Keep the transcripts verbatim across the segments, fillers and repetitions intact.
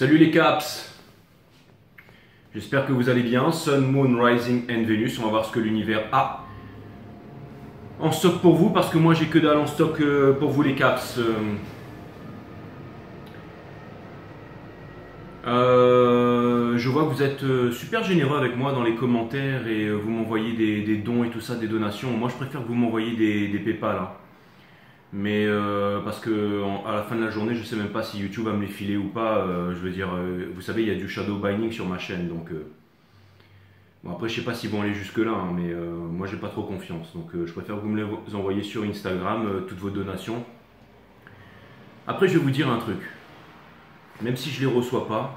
Salut les Caps. J'espère que vous allez bien. Sun, Moon, Rising and Venus. On va voir ce que l'univers a en stock pour vous, parce que moi j'ai que dalle en stock euh, pour vous les Caps. Euh, euh, je vois que vous êtes euh, super généreux avec moi dans les commentaires et euh, vous m'envoyez des, des dons et tout ça, des donations. Moi je préfère que vous m'envoyiez des, des PayPal. Hein. Mais euh, parce que en, à la fin de la journée, je sais même pas si YouTube va me les filer ou pas. Euh, je veux dire, euh, vous savez, il y a du shadow binding sur ma chaîne, donc euh, bon, après je sais pas s'ils vont aller jusque là, hein, mais euh, moi j'ai pas trop confiance, donc euh, je préfère que vous me les envoyiez sur Instagram, euh, toutes vos donations. Après je vais vous dire un truc, même si je les reçois pas,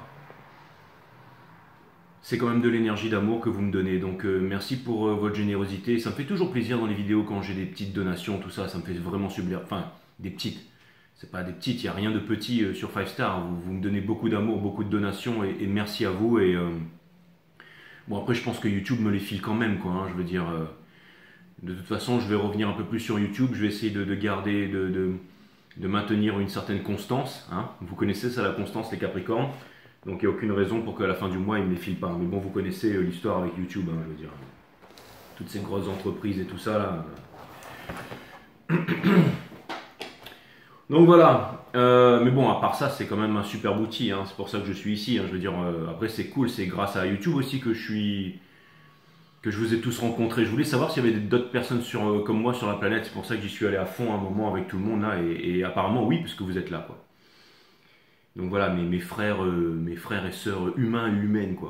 c'est quand même de l'énergie d'amour que vous me donnez, donc euh, merci pour euh, votre générosité. Ça me fait toujours plaisir dans les vidéos quand j'ai des petites donations, tout ça, ça me fait vraiment subir, enfin des petites, c'est pas des petites, il n'y a rien de petit euh, sur five star, vous, vous me donnez beaucoup d'amour, beaucoup de donations et, et merci à vous. Et euh, bon, après je pense que YouTube me les file quand même, quoi, hein, je veux dire, euh, de toute façon je vais revenir un peu plus sur YouTube, je vais essayer de, de garder, de, de, de maintenir une certaine constance, hein. Vous connaissez ça, la constance, les Capricornes. Donc il n'y a aucune raison pour qu'à la fin du mois, ils ne me les filent pas. Mais bon, vous connaissez euh, l'histoire avec YouTube, hein, je veux dire. Toutes ces grosses entreprises et tout ça, là. Donc voilà. Euh, mais bon, à part ça, c'est quand même un super outil. Hein. C'est pour ça que je suis ici. Hein. Je veux dire, euh, après, c'est cool. C'est grâce à YouTube aussi que je suis... que je vous ai tous rencontrés. Je voulais savoir s'il y avait d'autres personnes sur, euh, comme moi sur la planète. C'est pour ça que j'y suis allé à fond un moment avec tout le monde, là. Et, et apparemment, oui, puisque vous êtes là, quoi. Donc voilà, mes, mes, frères, euh, mes frères et sœurs humains et humaines, quoi.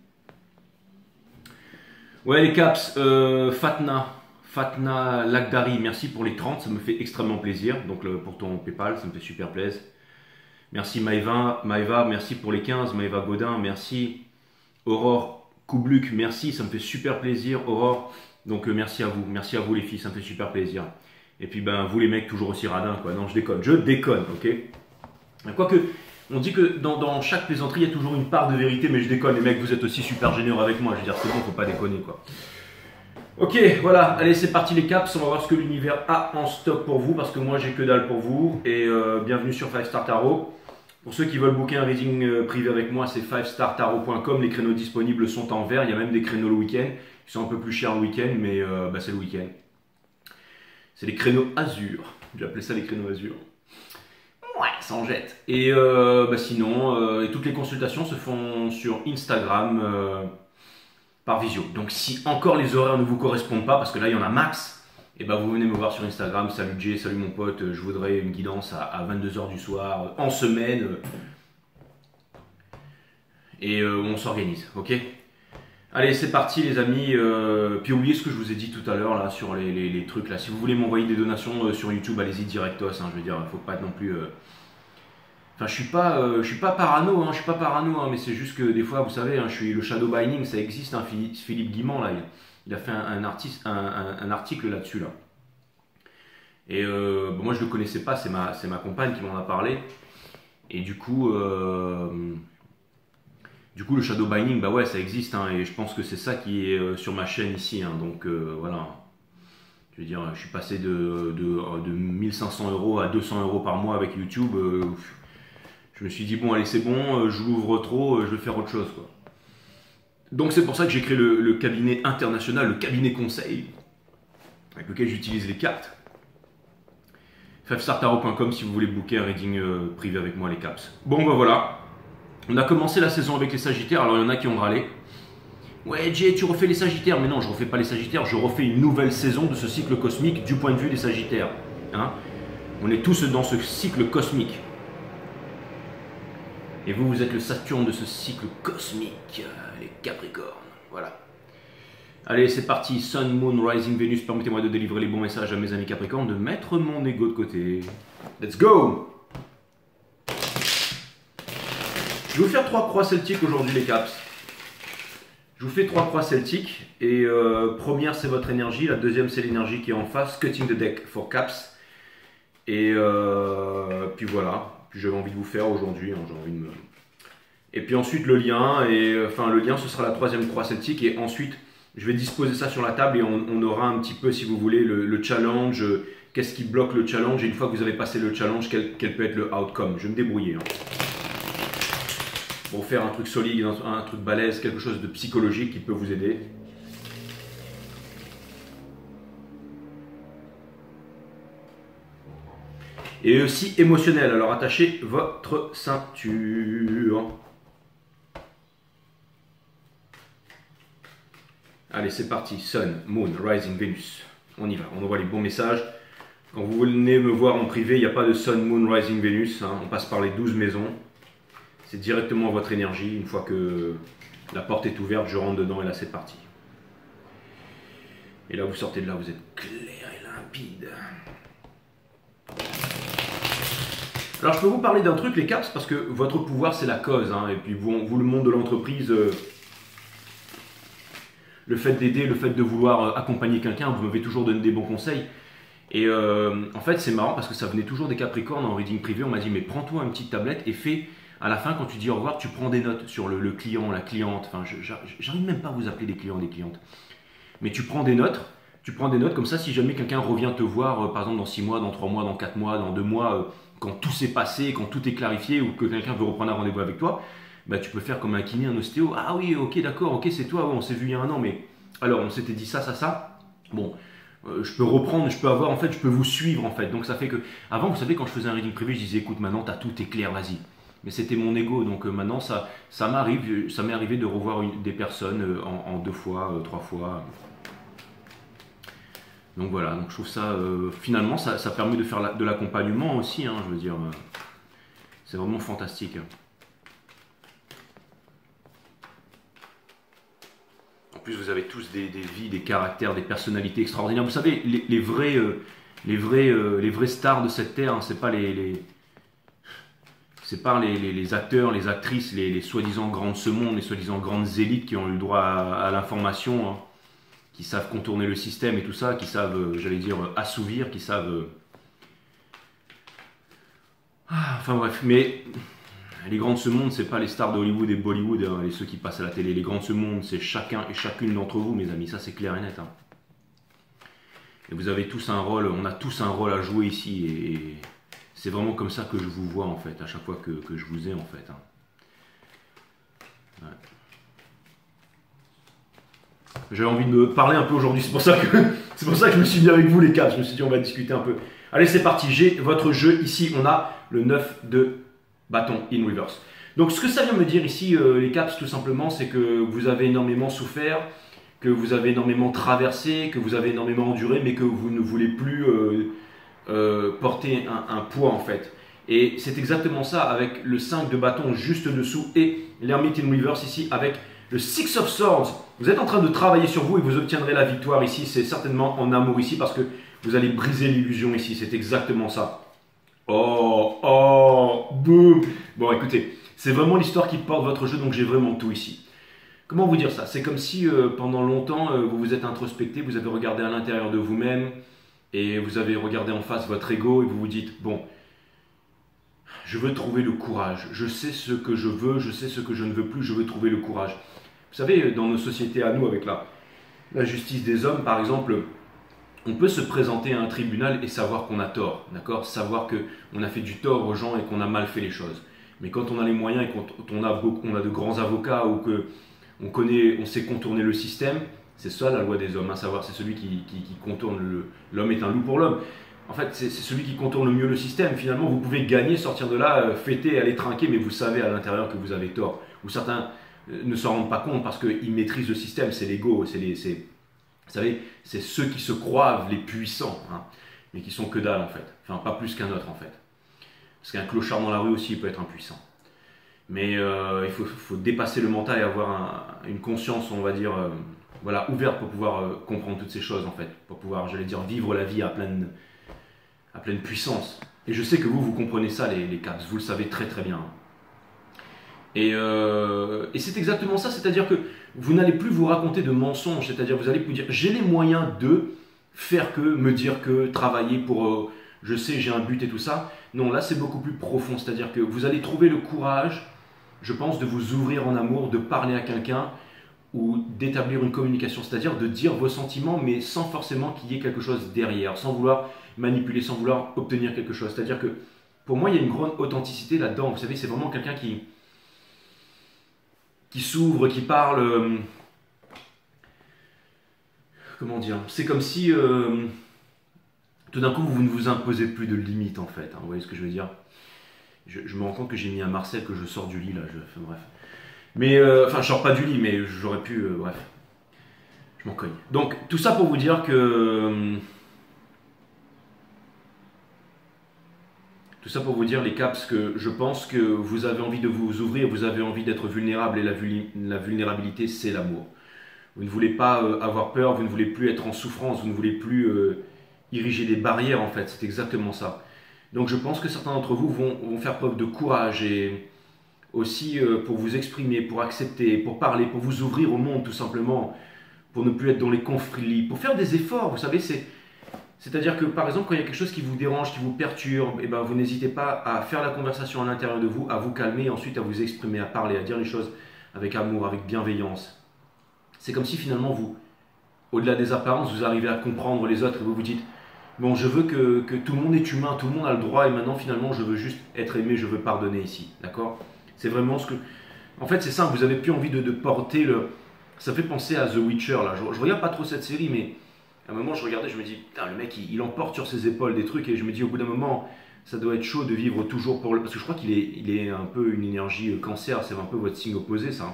Ouais, les Caps, euh, Fatna, Fatna Lagdari, merci pour les trente, ça me fait extrêmement plaisir. Donc le, pour ton PayPal, ça me fait super plaisir. Merci Maïva, Maïva, merci pour les quinze, Maïva Godin, merci. Aurore Koubluc, merci, ça me fait super plaisir, Aurore. Donc euh, merci à vous, merci à vous les filles, ça me fait super plaisir. Et puis ben vous les mecs, toujours aussi radins, quoi. Non, je déconne, je déconne, ok. Quoique... On dit que dans, dans chaque plaisanterie, il y a toujours une part de vérité, mais je déconne, les mecs, vous êtes aussi super généreux avec moi. Je veux dire, c'est bon, faut pas déconner, quoi. Ok, voilà, allez, c'est parti les Caps, on va voir ce que l'univers a en stock pour vous, parce que moi, j'ai que dalle pour vous. Et euh, bienvenue sur five star tarot. Pour ceux qui veulent booker un reading euh, privé avec moi, c'est five star tarot point com. Les créneaux disponibles sont en vert, il y a même des créneaux le week-end. Ils sont un peu plus chers le week-end, mais euh, bah, c'est le week-end. C'est les créneaux azur. J'ai appelé ça les créneaux azur. Ouais, ça en jette. Et euh, bah sinon, euh, et toutes les consultations se font sur Instagram euh, par visio. Donc si encore les horaires ne vous correspondent pas, parce que là il y en a max, et bah vous venez me voir sur Instagram. Salut Jay, salut mon pote, je voudrais une guidance à, à vingt-deux heures du soir, en semaine. Et euh, on s'organise, ok? Allez, c'est parti les amis. Euh, puis oubliez ce que je vous ai dit tout à l'heure là sur les, les, les trucs là. Si vous voulez m'envoyer des donations euh, sur YouTube, allez-y directos. Hein, je veux dire, il faut pas être non plus. Euh... Enfin, je suis pas, euh, je suis pas parano. Hein, je suis pas parano. Hein, mais c'est juste que des fois, vous savez, hein, je suis le shadow binding, ça existe. Hein, Philippe, Philippe Guimand là, il, il a fait un, un, artiste, un, un, un article là-dessus là. Et euh, bon, moi je le connaissais pas. C'est ma, c'est ma compagne qui m'en a parlé. Et du coup. Euh... Du coup, le shadow binding, bah ouais, ça existe, hein, et je pense que c'est ça qui est euh, sur ma chaîne ici, hein, donc euh, voilà. Je veux dire, je suis passé de, de, de mille cinq cents euros à deux cents euros par mois avec YouTube. Euh, je me suis dit, bon, allez, c'est bon, je l'ouvre trop, je vais faire autre chose, quoi. Donc c'est pour ça que j'ai créé le, le cabinet international, le cabinet conseil, avec lequel j'utilise les cartes. five star tarot point com si vous voulez booker un reading euh, privé avec moi, les Caps. Bon, bah voilà. On a commencé la saison avec les Sagittaires, alors il y en a qui ont râlé. Ouais Jay, tu refais les Sagittaires. Mais non, je refais pas les Sagittaires, je refais une nouvelle saison de ce cycle cosmique du point de vue des Sagittaires. Hein, on est tous dans ce cycle cosmique. Et vous, vous êtes le Saturne de ce cycle cosmique, les Capricornes. Voilà. Allez, c'est parti. Sun, Moon, Rising, Venus, permettez-moi de délivrer les bons messages à mes amis Capricornes, de mettre mon ego de côté. Let's go! Je vais vous faire trois croix celtiques aujourd'hui les Caps. Je vous fais trois croix celtiques. Et euh, première c'est votre énergie, la deuxième c'est l'énergie qui est en face. Cutting the deck for Caps. Et euh, puis voilà. Puis j'avais envie de vous faire aujourd'hui. Hein, j'ai envie de me... Et puis ensuite le lien. Et enfin le lien ce sera la troisième croix celtique. Et ensuite je vais disposer ça sur la table. Et on, on aura un petit peu si vous voulez le, le challenge. Qu'est-ce qui bloque le challenge? Et une fois que vous avez passé le challenge, quel, quel peut être le outcome? Je vais me débrouiller. Hein. pour faire un truc solide, un, un truc balèze, quelque chose de psychologique qui peut vous aider. Et aussi émotionnel, alors attachez votre ceinture. Allez, c'est parti. Sun, Moon, Rising, Venus. On y va, on envoie les bons messages. Quand vous venez me voir en privé, il n'y a pas de Sun, Moon, Rising, Venus. Hein. On passe par les douze maisons. C'est directement votre énergie. Une fois que la porte est ouverte, je rentre dedans et là, c'est parti. Et là, vous sortez de là, vous êtes clair et limpide. Alors, je peux vous parler d'un truc, les caps, parce que votre pouvoir, c'est la cause. Hein. Et puis, vous, vous, le monde de l'entreprise... Euh, le fait d'aider, le fait de vouloir accompagner quelqu'un, vous m'avez toujours donné des bons conseils. Et euh, en fait, c'est marrant parce que ça venait toujours des Capricornes en reading privé. On m'a dit, mais prends-toi une petite tablette et fais, à la fin, quand tu dis au revoir, tu prends des notes sur le, le client, la cliente. Enfin, j'arrive même pas à vous appeler des clients, des clientes. Mais tu prends des notes, tu prends des notes comme ça, si jamais quelqu'un revient te voir, euh, par exemple dans six mois, dans trois mois, dans quatre mois, dans deux mois, euh, quand tout s'est passé, quand tout est clarifié ou que quelqu'un veut reprendre un rendez-vous avec toi, bah, tu peux faire comme un kiné, un ostéo. Ah oui, ok, d'accord, ok, c'est toi, ouais, on s'est vu il y a un an, mais alors on s'était dit ça, ça, ça. Bon, euh, je peux reprendre, je peux avoir, en fait, je peux vous suivre, en fait. Donc ça fait que, avant, vous savez, quand je faisais un reading privé, je disais, écoute, maintenant, t'as tout est clair, vas-y. Mais c'était mon ego, donc euh, maintenant, ça, ça m'arrive, ça m'est arrivé de revoir une, des personnes euh, en, en deux fois, euh, trois fois. Donc voilà, donc je trouve ça, euh, finalement, ça, ça permet de faire la, de l'accompagnement aussi, hein, je veux dire, euh, c'est vraiment fantastique. En plus, vous avez tous des, des vies, des caractères, des personnalités extraordinaires. Vous savez, les, les, vrais, euh, les, vrais, euh, les vrais stars de cette terre, hein, c'est pas les, les c'est pas les, les, les acteurs, les actrices, les, les soi-disant grands de ce monde, les soi-disant grandes élites qui ont eu le droit à, à l'information, hein, qui savent contourner le système et tout ça, qui savent, euh, j'allais dire, assouvir, qui savent... Euh... Ah, enfin bref, mais... Les grands de ce monde, c'est pas les stars de Hollywood et Bollywood, hein, et ceux qui passent à la télé. Les grands de ce monde, c'est chacun et chacune d'entre vous, mes amis. Ça, c'est clair et net. Hein. Et vous avez tous un rôle, on a tous un rôle à jouer ici. Et, et c'est vraiment comme ça que je vous vois, en fait, à chaque fois que, que je vous ai, en fait. Hein. Ouais. J'avais envie de me parler un peu aujourd'hui. C'est pour ça que c'est pour ça que je me suis mis avec vous, les quatre. Je me suis dit, on va discuter un peu. Allez, c'est parti. J'ai votre jeu. Ici, on a le neuf de... bâton in reverse. Donc ce que ça vient me dire ici, euh, les caps, tout simplement, c'est que vous avez énormément souffert, que vous avez énormément traversé, que vous avez énormément enduré, mais que vous ne voulez plus euh, euh, porter un, un poids en fait. Et c'est exactement ça avec le cinq de bâton juste dessous et l'Hermite in reverse ici avec le six of swords. Vous êtes en train de travailler sur vous et vous obtiendrez la victoire ici. C'est certainement en amour ici parce que vous allez briser l'illusion ici. C'est exactement ça. Oh, oh, boum. Bon, écoutez, c'est vraiment l'histoire qui porte votre jeu, donc j'ai vraiment tout ici. Comment vous dire ça? C'est comme si euh, pendant longtemps, euh, vous vous êtes introspecté, vous avez regardé à l'intérieur de vous-même, et vous avez regardé en face votre ego, et vous vous dites, bon, je veux trouver le courage. Je sais ce que je veux, je sais ce que je ne veux plus, je veux trouver le courage. Vous savez, dans nos sociétés à nous, avec la, la justice des hommes, par exemple, on peut se présenter à un tribunal et savoir qu'on a tort, d'accord? Savoir qu'on a fait du tort aux gens et qu'on a mal fait les choses. Mais quand on a les moyens et qu'on a, beaucoup, on a de grands avocats ou qu'on connaît, on sait contourner le système, c'est ça la loi des hommes, à savoir c'est celui qui, qui, qui contourne le... L'homme est un loup pour l'homme. En fait, c'est celui qui contourne le mieux le système. Finalement, vous pouvez gagner, sortir de là, fêter, aller trinquer, mais vous savez à l'intérieur que vous avez tort. Ou certains ne s'en rendent pas compte parce qu'ils maîtrisent le système, c'est l'ego, c'est les... Vous savez, c'est ceux qui se croient les puissants, hein, mais qui sont que dalle en fait. Enfin, pas plus qu'un autre en fait. Parce qu'un clochard dans la rue aussi il peut être impuissant. Mais euh, il faut, faut dépasser le mental et avoir un, une conscience, on va dire, euh, voilà, ouverte pour pouvoir euh, comprendre toutes ces choses en fait. Pour pouvoir, j'allais dire, vivre la vie à pleine, à pleine puissance. Et je sais que vous, vous comprenez ça, les, les caps, vous le savez très très bien. Et, euh, et c'est exactement ça, c'est-à-dire que vous n'allez plus vous raconter de mensonges, c'est-à-dire vous allez vous dire j'ai les moyens de faire que, me dire que, travailler pour, euh, je sais, j'ai un but et tout ça. Non, là c'est beaucoup plus profond, c'est-à-dire que vous allez trouver le courage, je pense, de vous ouvrir en amour, de parler à quelqu'un ou d'établir une communication, c'est-à-dire de dire vos sentiments mais sans forcément qu'il y ait quelque chose derrière, sans vouloir manipuler, sans vouloir obtenir quelque chose. C'est-à-dire que pour moi il y a une grande authenticité là-dedans, vous savez, c'est vraiment quelqu'un qui... qui s'ouvre, qui parle. Euh, comment dire? C'est comme si euh, tout d'un coup vous ne vous imposez plus de limites en fait. Hein, vous voyez ce que je veux dire? je, je me rends compte que j'ai mis un Marcel que je sors du lit là. Je, enfin, bref. Mais euh, enfin, je sors pas du lit, mais j'aurais pu. Euh, bref. Je m'en cogne. Donc tout ça pour vous dire que. Euh, Tout ça pour vous dire, les caps, que je pense que vous avez envie de vous ouvrir, vous avez envie d'être vulnérable, et la, vul la vulnérabilité, c'est l'amour. Vous ne voulez pas euh, avoir peur, vous ne voulez plus être en souffrance, vous ne voulez plus euh, ériger des barrières, en fait. C'est exactement ça. Donc je pense que certains d'entre vous vont, vont faire preuve de courage, et aussi euh, pour vous exprimer, pour accepter, pour parler, pour vous ouvrir au monde, tout simplement, pour ne plus être dans les conflits, pour faire des efforts, vous savez, c'est... C'est-à-dire que, par exemple, quand il y a quelque chose qui vous dérange, qui vous perturbe, eh ben, vous n'hésitez pas à faire la conversation à l'intérieur de vous, à vous calmer, et ensuite à vous exprimer, à parler, à dire les choses avec amour, avec bienveillance. C'est comme si finalement, vous, au-delà des apparences, vous arrivez à comprendre les autres et vous vous dites « Bon, je veux que, que tout le monde est humain, tout le monde a le droit, et maintenant, finalement, je veux juste être aimé, je veux pardonner ici. » D'accord? C'est vraiment ce que... En fait, c'est simple, vous n'avez plus envie de, de porter le... Ça fait penser à The Witcher, là. Je, je regarde pas trop cette série, mais... À un moment, je regardais, je me dis, putain, le mec, il, il emporte sur ses épaules des trucs, et je me dis, au bout d'un moment, ça doit être chaud de vivre toujours pour le... Parce que je crois qu'il est, il est un peu une énergie euh, cancer, c'est un peu votre signe opposé, ça. Hein.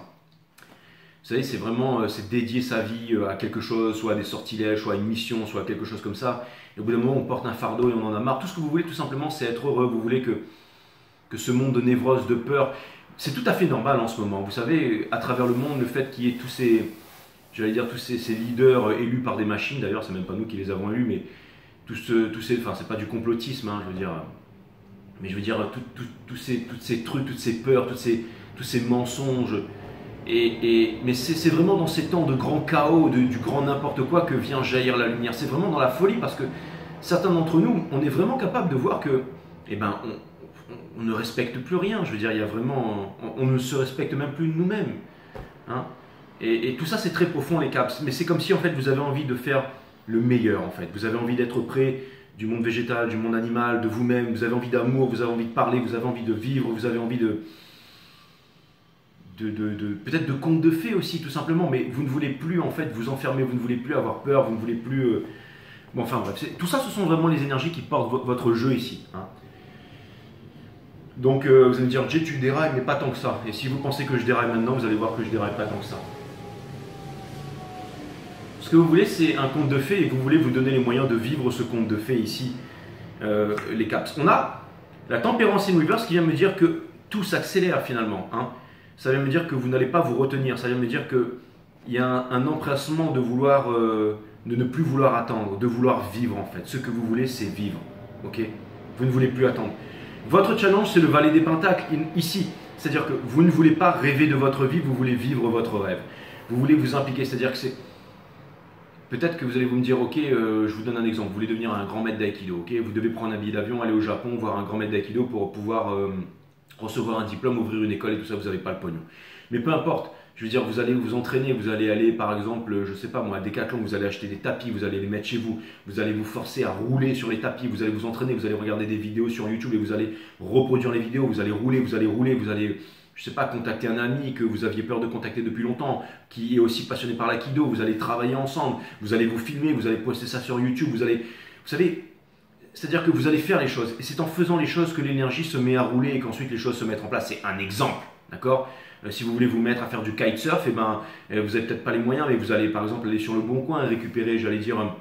Vous savez, c'est vraiment, euh, c'est dédier sa vie euh, à quelque chose, soit à des sortilèges, soit à une mission, soit à quelque chose comme ça. Et au bout d'un moment, on porte un fardeau et on en a marre. Tout ce que vous voulez, tout simplement, c'est être heureux. Vous voulez que, que ce monde de névrose, de peur, c'est tout à fait normal en ce moment. Vous savez, à travers le monde, le fait qu'il y ait tous ces... J'allais dire tous ces, ces leaders élus par des machines, d'ailleurs, c'est même pas nous qui les avons élus, mais tous, ce, tous ces, enfin, c'est pas du complotisme, hein, je veux dire, mais je veux dire, tout, tout, tout ces, toutes ces trucs, toutes ces peurs, toutes ces, tous ces mensonges, et, et, mais c'est vraiment dans ces temps de grand chaos, de, du grand n'importe quoi que vient jaillir la lumière. C'est vraiment dans la folie, parce que certains d'entre nous, on est vraiment capable de voir que, eh ben, on, on, on ne respecte plus rien, je veux dire, il y a vraiment, on, on ne se respecte même plus nous-mêmes, hein. Et, et tout ça, c'est très profond, les caps. Mais c'est comme si, en fait, vous avez envie de faire le meilleur, en fait. Vous avez envie d'être près du monde végétal, du monde animal, de vous-même. Vous avez envie d'amour, vous avez envie de parler, vous avez envie de vivre, vous avez envie de... de, de, de peut-être de contes de fées aussi, tout simplement. Mais vous ne voulez plus, en fait, vous enfermer, vous ne voulez plus avoir peur, vous ne voulez plus... Euh... Bon, enfin, bref. Tout ça, ce sont vraiment les énergies qui portent votre jeu ici, hein. Donc, euh, vous allez me dire, Jay, tu dérailles, mais pas tant que ça. Et si vous pensez que je déraille maintenant, vous allez voir que je déraille pas tant que ça. Ce que vous voulez, c'est un conte de fées, et vous voulez vous donner les moyens de vivre ce conte de fées ici, euh, les caps. On a la tempérance in reverse qui vient me dire que tout s'accélère finalement, hein. Ça vient me dire que vous n'allez pas vous retenir, ça vient me dire qu'il y a un, un empressement de vouloir, euh, de ne plus vouloir attendre, de vouloir vivre en fait. Ce que vous voulez, c'est vivre, ok? Vous ne voulez plus attendre. Votre challenge, c'est le valet des pentacles ici, c'est-à-dire que vous ne voulez pas rêver de votre vie, vous voulez vivre votre rêve. Vous voulez vous impliquer, c'est-à-dire que c'est... Peut-être que vous allez vous me dire, ok, euh, je vous donne un exemple, vous voulez devenir un grand maître d'aïkido, ok, vous devez prendre un billet d'avion, aller au Japon, voir un grand maître d'aïkido pour pouvoir euh, recevoir un diplôme, ouvrir une école et tout ça, vous n'avez pas le pognon. Mais peu importe, je veux dire, vous allez vous entraîner, vous allez aller par exemple, je sais pas moi, à Decathlon, vous allez acheter des tapis, vous allez les mettre chez vous, vous allez vous forcer à rouler sur les tapis, vous allez vous entraîner, vous allez regarder des vidéos sur YouTube et vous allez reproduire les vidéos, vous allez rouler, vous allez rouler, vous allez... Je sais pas, contacter un ami que vous aviez peur de contacter depuis longtemps, qui est aussi passionné par l'aïkido, vous allez travailler ensemble, vous allez vous filmer, vous allez poster ça sur YouTube, vous allez... Vous savez, c'est-à-dire que vous allez faire les choses. Et c'est en faisant les choses que l'énergie se met à rouler et qu'ensuite les choses se mettent en place. C'est un exemple, d'accord? euh, Si vous voulez vous mettre à faire du kitesurf, eh ben, euh, vous n'avez peut-être pas les moyens, mais vous allez par exemple aller sur le Bon Coin et récupérer, j'allais dire... Un,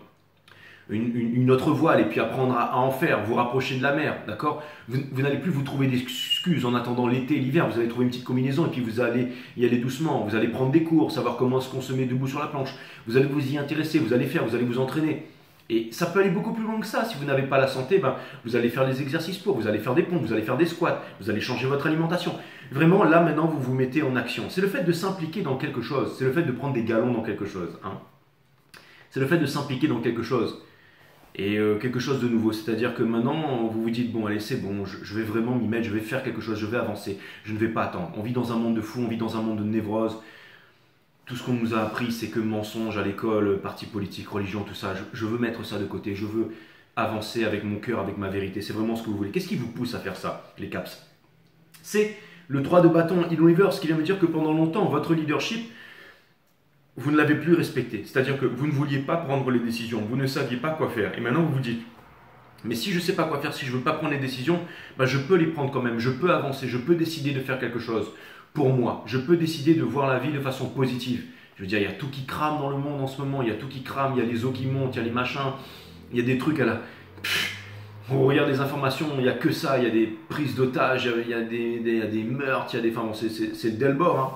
Une, une, une autre voile et puis apprendre à, à en faire, vous rapprocher de la mer, d'accord? Vous, vous n'allez plus vous trouver d'excuses en attendant l'été, l'hiver, vous allez trouver une petite combinaison et puis vous allez y aller doucement, vous allez prendre des cours, savoir comment est-ce qu'on se met debout sur la planche, vous allez vous y intéresser, vous allez faire, vous allez vous entraîner. Et ça peut aller beaucoup plus loin que ça. Si vous n'avez pas la santé, ben, vous allez faire des exercices pour, vous allez faire des pompes, vous allez faire des squats, vous allez changer votre alimentation. Vraiment, là maintenant, vous vous mettez en action. C'est le fait de s'impliquer dans quelque chose, c'est le fait de prendre des galons dans quelque chose, hein. C'est le fait de s'impliquer dans quelque chose. Et euh, quelque chose de nouveau, c'est-à-dire que maintenant vous vous dites bon allez c'est bon, je, je vais vraiment m'y mettre, je vais faire quelque chose, je vais avancer, je ne vais pas attendre. On vit dans un monde de fous, on vit dans un monde de névrose. Tout ce qu'on nous a appris c'est que mensonge à l'école, parti politique, religion, tout ça, je, je veux mettre ça de côté, je veux avancer avec mon cœur, avec ma vérité, c'est vraiment ce que vous voulez. Qu'est-ce qui vous pousse à faire ça, les caps? C'est Le trois de bâton in reverse qui vient me dire que pendant longtemps, votre leadership, vous ne l'avez plus respecté. C'est-à-dire que vous ne vouliez pas prendre les décisions, vous ne saviez pas quoi faire. Et maintenant, vous vous dites, mais si je ne sais pas quoi faire, si je ne veux pas prendre les décisions, bah je peux les prendre quand même, je peux avancer, je peux décider de faire quelque chose pour moi. Je peux décider de voir la vie de façon positive. Je veux dire, il y a tout qui crame dans le monde en ce moment, il y a tout qui crame, il y a les eaux qui montent, il y a les machins, il y a des trucs à la... Pff, on regarde les informations, il n'y a que ça, il y a des prises d'otages, il y a des, des, il y a des meurtres, il y a des... Enfin bon, c'est le Delbord, hein.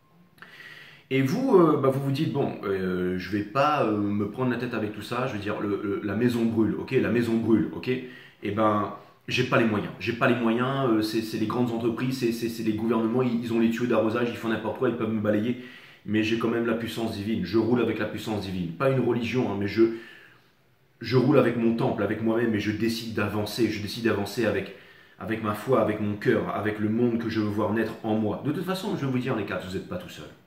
Et vous, euh, bah vous vous dites, bon, euh, je ne vais pas euh, me prendre la tête avec tout ça, je veux dire, le, le, la maison brûle, ok, la maison brûle, ok, et ben, j'ai pas les moyens, j'ai pas les moyens, euh, c'est les grandes entreprises, c'est les gouvernements, ils, ils ont les tuyaux d'arrosage, ils font n'importe quoi, ils peuvent me balayer, mais j'ai quand même la puissance divine, je roule avec la puissance divine, pas une religion, hein, mais je, je roule avec mon temple, avec moi-même, et je décide d'avancer, je décide d'avancer avec, avec ma foi, avec mon cœur, avec le monde que je veux voir naître en moi. De toute façon, je vais vous dire les quatre, vous n'êtes pas tout seul.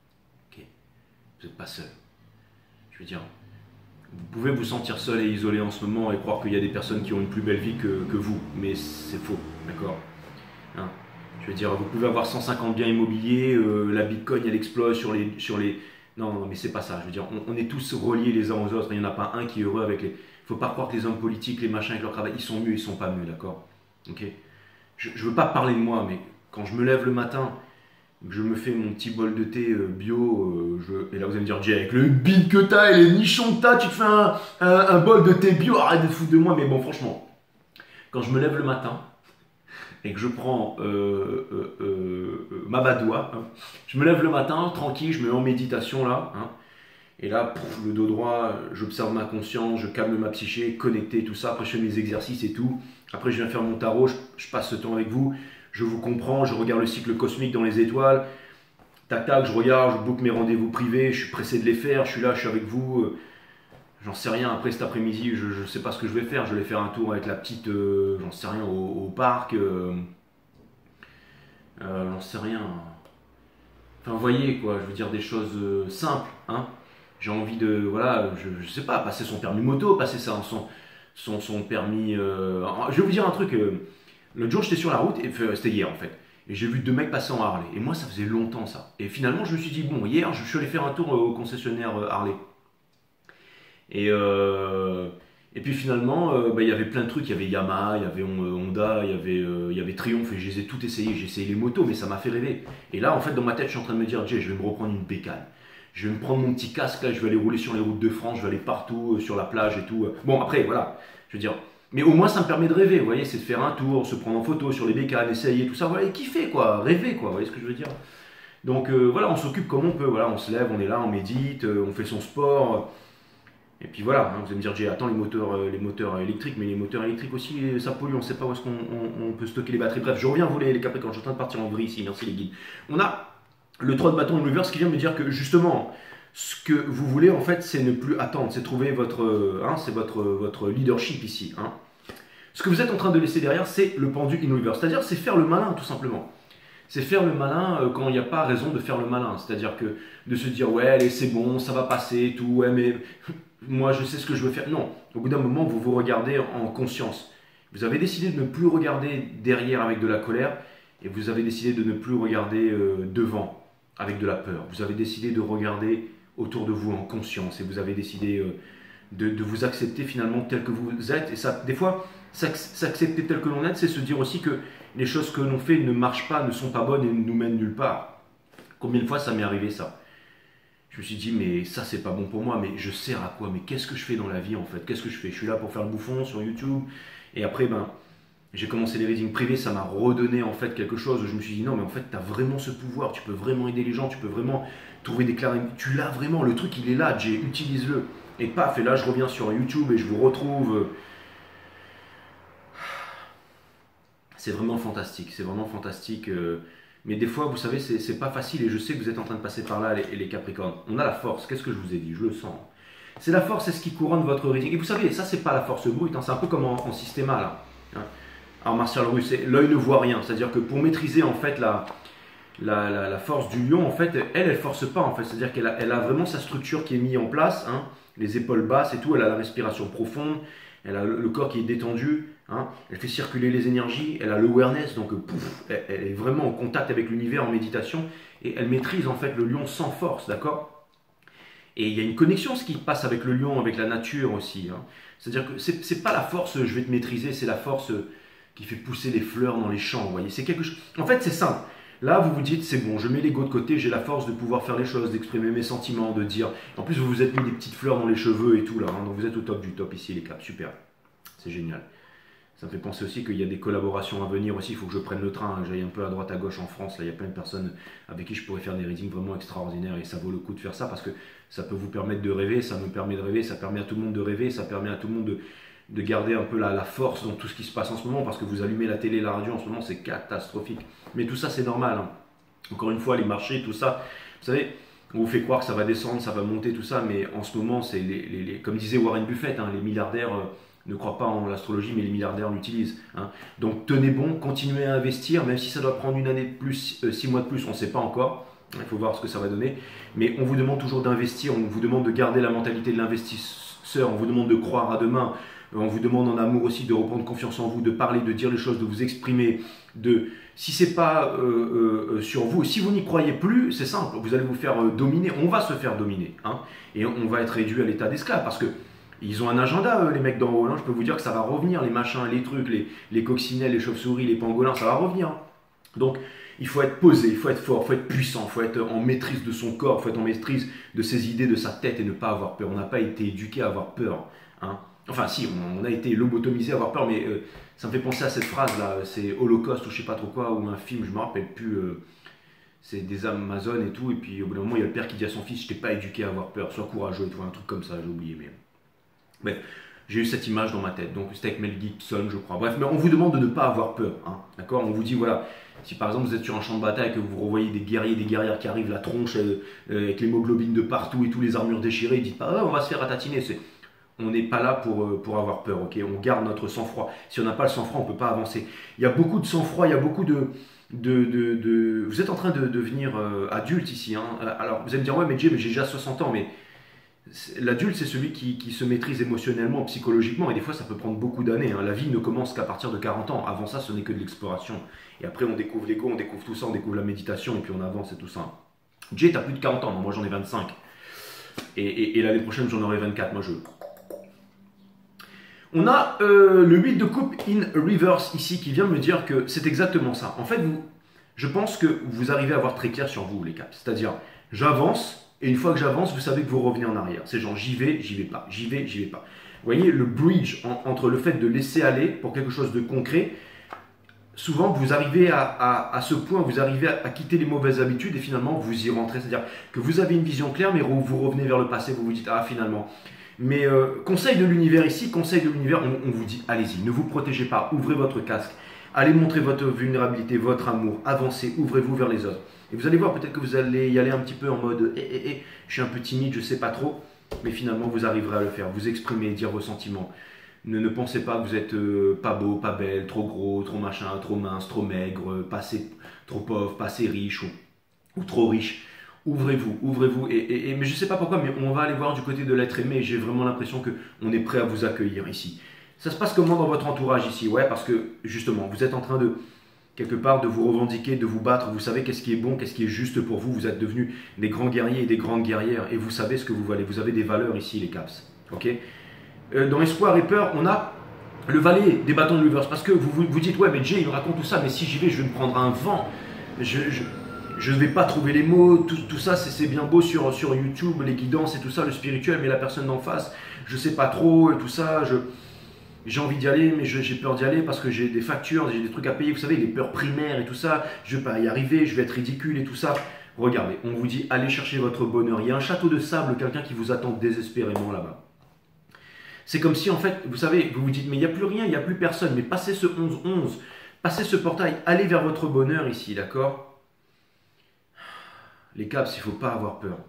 Vous n'êtes pas seul. Je veux dire, vous pouvez vous sentir seul et isolé en ce moment et croire qu'il y a des personnes qui ont une plus belle vie que, que vous, mais c'est faux, d'accord, hein? Je veux dire, vous pouvez avoir cent cinquante biens immobiliers, euh, la Bitcoin elle explose sur les... Sur les... Non, non, mais c'est pas ça, je veux dire, on, on est tous reliés les uns aux autres, il n'y en a pas un qui est heureux avec les... Il ne faut pas croire que les hommes politiques, les machins avec leur travail, ils sont mieux, ils sont pas mieux, d'accord, ok. Je ne veux pas parler de moi, mais quand je me lève le matin... Je me fais mon petit bol de thé euh, bio, euh, je... et là vous allez me dire, Jay, avec le bide que t'as et les nichons que t'as, tu te fais un, un, un bol de thé bio, arrête de te foutre de moi, mais bon franchement, quand je me lève le matin, et que je prends euh, euh, euh, euh, ma badoie, hein, je me lève le matin, tranquille, je me mets en méditation là, hein, et là, pouf, le dos droit, j'observe ma conscience, je calme ma psyché, connecté, tout ça, après je fais mes exercices et tout, après je viens faire mon tarot, je, je passe ce temps avec vous, je vous comprends, je regarde le cycle cosmique dans les étoiles, tac tac, je regarde, je book mes rendez-vous privés, je suis pressé de les faire, je suis là, je suis avec vous, euh, j'en sais rien, après cet après-midi, je ne sais pas ce que je vais faire, je vais faire un tour avec la petite, euh, j'en sais rien, au, au parc, euh, euh, j'en sais rien, enfin vous voyez quoi, je veux dire des choses euh, simples, hein, j'ai envie de, voilà, je, je sais pas, passer son permis moto, passer ça, son, son, son permis, euh, je vais vous dire un truc, euh, l'autre jour, j'étais sur la route, et c'était hier en fait, et j'ai vu deux mecs passer en Harley. Et moi, ça faisait longtemps ça. Et finalement, je me suis dit, bon, hier, je suis allé faire un tour au concessionnaire Harley. Et, euh, et puis finalement, euh, bah, il y avait plein de trucs. Il y avait Yamaha, il y avait Honda, il y avait, euh, il y avait Triumph, et je les ai tout essayés. J'ai essayé les motos, mais ça m'a fait rêver. Et là, en fait, dans ma tête, je suis en train de me dire, Jay, je vais me reprendre une bécane. Je vais me prendre mon petit casque, là, je vais aller rouler sur les routes de France, je vais aller partout, euh, sur la plage et tout. Bon, après, voilà, je veux dire... Mais au moins ça me permet de rêver, vous voyez, c'est de faire un tour, se prendre en photo sur les bécanes, essayer tout ça, voilà, et kiffer quoi, rêver quoi, vous voyez ce que je veux dire. Donc euh, voilà, on s'occupe comme on peut, voilà, on se lève, on est là, on médite, euh, on fait son sport, et puis voilà, hein, vous allez me dire, Jay, attends les moteurs, euh, les moteurs électriques, mais les moteurs électriques aussi, ça pollue, on ne sait pas où est-ce qu'on on, on peut stocker les batteries. Bref, je reviens vous les, les Capricornes, je suis en train de partir en vrille ici, merci les guides. On a le trois de bâton de reverse qui vient me dire que justement, ce que vous voulez en fait, c'est ne plus attendre, c'est trouver votre, hein, c'est votre, votre leadership ici, hein. Ce que vous êtes en train de laisser derrière, c'est le pendu in reverse. C'est-à-dire, c'est faire le malin, tout simplement. C'est faire le malin euh, quand il n'y a pas raison de faire le malin. C'est-à-dire que de se dire, ouais, allez, c'est bon, ça va passer, tout, ouais, mais moi, je sais ce que je veux faire. Non, au bout d'un moment, vous vous regardez en conscience. Vous avez décidé de ne plus regarder derrière avec de la colère et vous avez décidé de ne plus regarder euh, devant avec de la peur. Vous avez décidé de regarder autour de vous en conscience et vous avez décidé euh, de, de vous accepter finalement tel que vous êtes. Et ça, des fois... S'accepter tel que l'on est, c'est se dire aussi que les choses que l'on fait ne marchent pas, ne sont pas bonnes et ne nous mènent nulle part. Combien de fois ça m'est arrivé ça? Je me suis dit, mais ça c'est pas bon pour moi, mais je sers à quoi? Mais qu'est-ce que je fais dans la vie en fait? Qu'est-ce que je fais? Je suis là pour faire le bouffon sur YouTube. Et après, ben, j'ai commencé les readings privés, ça m'a redonné en fait quelque chose. Je me suis dit, non mais en fait, tu as vraiment ce pouvoir, tu peux vraiment aider les gens, tu peux vraiment trouver des clarifications. Tu l'as vraiment, le truc il est là, Jay, utilise-le. Et paf, et là je reviens sur YouTube et je vous retrouve... C'est vraiment fantastique, c'est vraiment fantastique. Euh, mais des fois, vous savez, c'est pas facile et je sais que vous êtes en train de passer par là, les, les Capricornes. On a la force, qu'est-ce que je vous ai dit? Je le sens. C'est la force, c'est ce qui couronne votre reading. Et vous savez, ça, c'est pas la force brute, hein, c'est un peu comme en, en systéma, là. Hein. Alors, Martial Russe, l'œil ne voit rien. C'est-à-dire que pour maîtriser, en fait, la, la, la, la force du lion, en fait, elle, elle force pas, en fait. C'est-à-dire qu'elle a, elle a vraiment sa structure qui est mise en place, hein, les épaules basses et tout, elle a la respiration profonde, elle a le, le corps qui est détendu. Hein. Elle fait circuler les énergies, elle a l'awareness, donc euh, pouf, elle, elle est vraiment en contact avec l'univers en méditation et elle maîtrise en fait le lion sans force, d'accord? Et il y a une connexion ce qui passe avec le lion, avec la nature aussi. Hein. C'est-à-dire que c'est c'est pas la force, je vais te maîtriser, c'est la force qui fait pousser les fleurs dans les champs, vous voyez. C'est quelque chose. En fait, c'est simple. Là, vous vous dites, c'est bon, je mets l'ego de côté, j'ai la force de pouvoir faire les choses, d'exprimer mes sentiments, de dire. En plus, vous vous êtes mis des petites fleurs dans les cheveux et tout là, hein, donc vous êtes au top du top ici, les caps, super. C'est génial. Ça me fait penser aussi qu'il y a des collaborations à venir aussi. Il faut que je prenne le train, hein, que j'aille un peu à droite à gauche en France. Là, il y a plein de personnes avec qui je pourrais faire des readings vraiment extraordinaires et ça vaut le coup de faire ça parce que ça peut vous permettre de rêver, ça me permet de rêver, ça permet à tout le monde de rêver, ça permet à tout le monde de, de garder un peu la, la force dans tout ce qui se passe en ce moment parce que vous allumez la télé, la radio en ce moment, c'est catastrophique. Mais tout ça, c'est normal. Hein. Encore une fois, les marchés, tout ça, vous savez, on vous fait croire que ça va descendre, ça va monter, tout ça, mais en ce moment, c'est les, les, les, comme disait Warren Buffett, hein, les milliardaires. Euh, ne croient pas en l'astrologie, mais les milliardaires l'utilisent. Hein. Donc tenez bon, continuez à investir, même si ça doit prendre une année de plus, euh, six mois de plus, on ne sait pas encore. Il faut voir ce que ça va donner. Mais on vous demande toujours d'investir, on vous demande de garder la mentalité de l'investisseur, on vous demande de croire à demain, on vous demande en amour aussi de reprendre confiance en vous, de parler, de dire les choses, de vous exprimer. De, si ce n'est pas euh, euh, sur vous, si vous n'y croyez plus, c'est simple, vous allez vous faire euh, dominer, on va se faire dominer. Hein, et on, on va être réduit à l'état d'esclave parce que ils ont un agenda, eux, les mecs d'en haut. Hein. Je peux vous dire que ça va revenir, les machins, les trucs, les, les coccinelles, les chauves-souris, les pangolins, ça va revenir. Donc, il faut être posé, il faut être fort, il faut être puissant, il faut être en maîtrise de son corps, il faut être en maîtrise de ses idées, de sa tête et ne pas avoir peur. On n'a pas été éduqué à avoir peur. Hein. Enfin, si, on, on a été lobotomisé à avoir peur, mais euh, ça me fait penser à cette phrase-là. C'est Holocauste ou je sais pas trop quoi, ou un film, je me rappelle plus. Euh, c'est des Amazones et tout. Et puis, au bout d'un moment, il y a le père qui dit à son fils, je t'ai pas éduqué à avoir peur, sois courageux et tout, un truc comme ça, j'ai oublié. Mais... Bref, j'ai eu cette image dans ma tête, donc c'était avec Mel Gibson, je crois. Bref, mais on vous demande de ne pas avoir peur, hein, d'accord? On vous dit, voilà, si par exemple vous êtes sur un champ de bataille et que vous revoyez des guerriers, des guerrières qui arrivent, la tronche euh, avec l'hémoglobine de partout et tous les armures déchirées, dites pas, ah, on va se faire ratatiner. On n'est pas là pour, euh, pour avoir peur, ok? On garde notre sang-froid. Si on n'a pas le sang-froid, on ne peut pas avancer. Il y a beaucoup de sang-froid, il y a beaucoup de... De, de, de... Vous êtes en train de devenir euh, adulte ici, hein? Alors vous allez me dire, ouais, mais Jay, mais j'ai déjà soixante ans, mais... L'adulte, c'est celui qui, qui se maîtrise émotionnellement, psychologiquement, et des fois, ça peut prendre beaucoup d'années. Hein. La vie ne commence qu'à partir de quarante ans. Avant ça, ce n'est que de l'exploration. Et après, on découvre l'ego, on découvre tout ça, on découvre la méditation, et puis on avance et tout ça. Jay, t'as plus de quarante ans, moi j'en ai vingt-cinq. Et, et, et l'année prochaine, j'en aurai vingt-quatre. Moi, je... On a euh, le huit de coupe in reverse ici, qui vient me dire que c'est exactement ça. En fait, vous, je pense que vous arrivez à voir très clair sur vous, les caps. C'est-à-dire, j'avance... Et une fois que j'avance, vous savez que vous revenez en arrière. C'est genre j'y vais, j'y vais pas, j'y vais, j'y vais pas. Vous voyez, le bridge en, entre le fait de laisser aller pour quelque chose de concret, souvent vous arrivez à, à, à ce point, vous arrivez à, à quitter les mauvaises habitudes et finalement vous y rentrez. C'est-à-dire que vous avez une vision claire, mais vous revenez vers le passé, vous vous dites, ah finalement. Mais euh, conseil de l'univers ici, conseil de l'univers, on, on vous dit, allez-y, ne vous protégez pas, ouvrez votre casque. Allez montrer votre vulnérabilité, votre amour, avancez, ouvrez-vous vers les autres. Et vous allez voir, peut-être que vous allez y aller un petit peu en mode eh, eh, eh, je suis un peu timide, je ne sais pas trop, mais finalement vous arriverez à le faire. Vous exprimer, dire vos sentiments. Ne, ne pensez pas que vous êtes euh, pas beau, pas belle, trop gros, trop machin, trop mince, trop maigre, pas assez, trop pauvre, pas assez riche ou, ou trop riche. Ouvrez-vous, ouvrez-vous. Et, et, et, mais je ne sais pas pourquoi, mais on va aller voir du côté de l'être aimé. J'ai vraiment l'impression qu'on est prêt à vous accueillir ici. Ça se passe comment dans votre entourage ici? Ouais, parce que justement, vous êtes en train de, quelque part, de vous revendiquer, de vous battre. Vous savez qu'est-ce qui est bon, qu'est-ce qui est juste pour vous. Vous êtes devenus des grands guerriers et des grandes guerrières. Et vous savez ce que vous valez. Vous avez des valeurs ici, les caps. Ok? euh, Dans Espoir et Peur, on a le valet des bâtons de l'univers. Parce que vous, vous vous dites, ouais, mais Jay, il me raconte tout ça. Mais si j'y vais, je vais me prendre un vent. Je... je Je ne vais pas trouver les mots, tout, tout ça c'est bien beau sur, sur YouTube, les guidances et tout ça, le spirituel, mais la personne d'en face, je ne sais pas trop et tout ça, j'ai envie d'y aller, mais j'ai peur d'y aller parce que j'ai des factures, j'ai des trucs à payer, vous savez, les peurs primaires et tout ça, je ne vais pas y arriver, je vais être ridicule et tout ça. Regardez, on vous dit, allez chercher votre bonheur. Il y a un château de sable, quelqu'un qui vous attend désespérément là-bas. C'est comme si en fait, vous savez, vous vous dites, mais il n'y a plus rien, il n'y a plus personne, mais passez ce onze onze, passez ce portail, allez vers votre bonheur ici, d'accord ? Les caps, il ne faut pas avoir peur.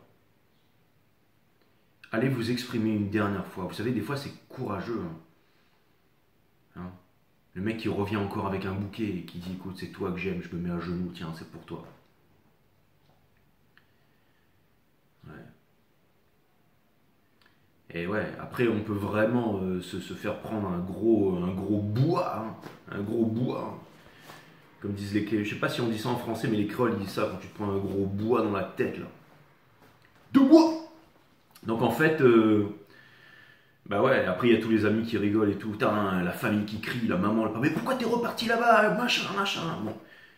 Allez vous exprimer une dernière fois. Vous savez, des fois, c'est courageux. Hein. Hein? Le mec qui revient encore avec un bouquet et qui dit, écoute, c'est toi que j'aime, je me mets à genoux, tiens, c'est pour toi. Ouais. Et ouais, après on peut vraiment euh, se, se faire prendre un gros, un gros bois, hein, un gros bois. Comme disent les créoles, je sais pas si on dit ça en français, mais les créoles disent ça quand tu te prends un gros bois dans la tête là. De bois. Donc en fait, euh, bah ouais, après il y a tous les amis qui rigolent et tout, putain, la famille qui crie, la maman, le papa, mais pourquoi t'es reparti là-bas, machin, machin. Bon,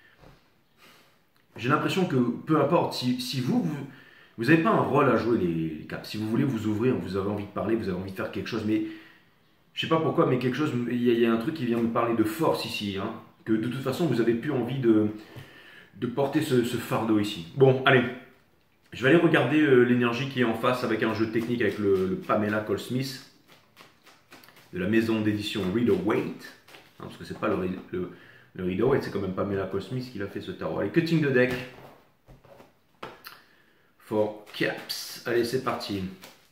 j'ai l'impression que peu importe, si, si vous, vous vous n'avez pas un rôle à jouer les, les caps. Si vous voulez vous ouvrir, vous avez envie de parler, vous avez envie de faire quelque chose, mais je sais pas pourquoi, mais quelque chose, il y, a- il y a un truc qui vient me parler de force ici, hein, que de toute façon vous avez plus envie de, de porter ce, ce fardeau ici. Bon, allez, je vais aller regarder euh, l'énergie qui est en face avec un jeu technique avec le, le Pamela Cole-Smith de la maison d'édition Rider-Waite, hein, parce que c'est pas le, le, le Rider-Waite, c'est quand même Pamela Cole-Smith qui l'a fait ce tarot. Allez, cutting the deck for caps. Allez, c'est parti.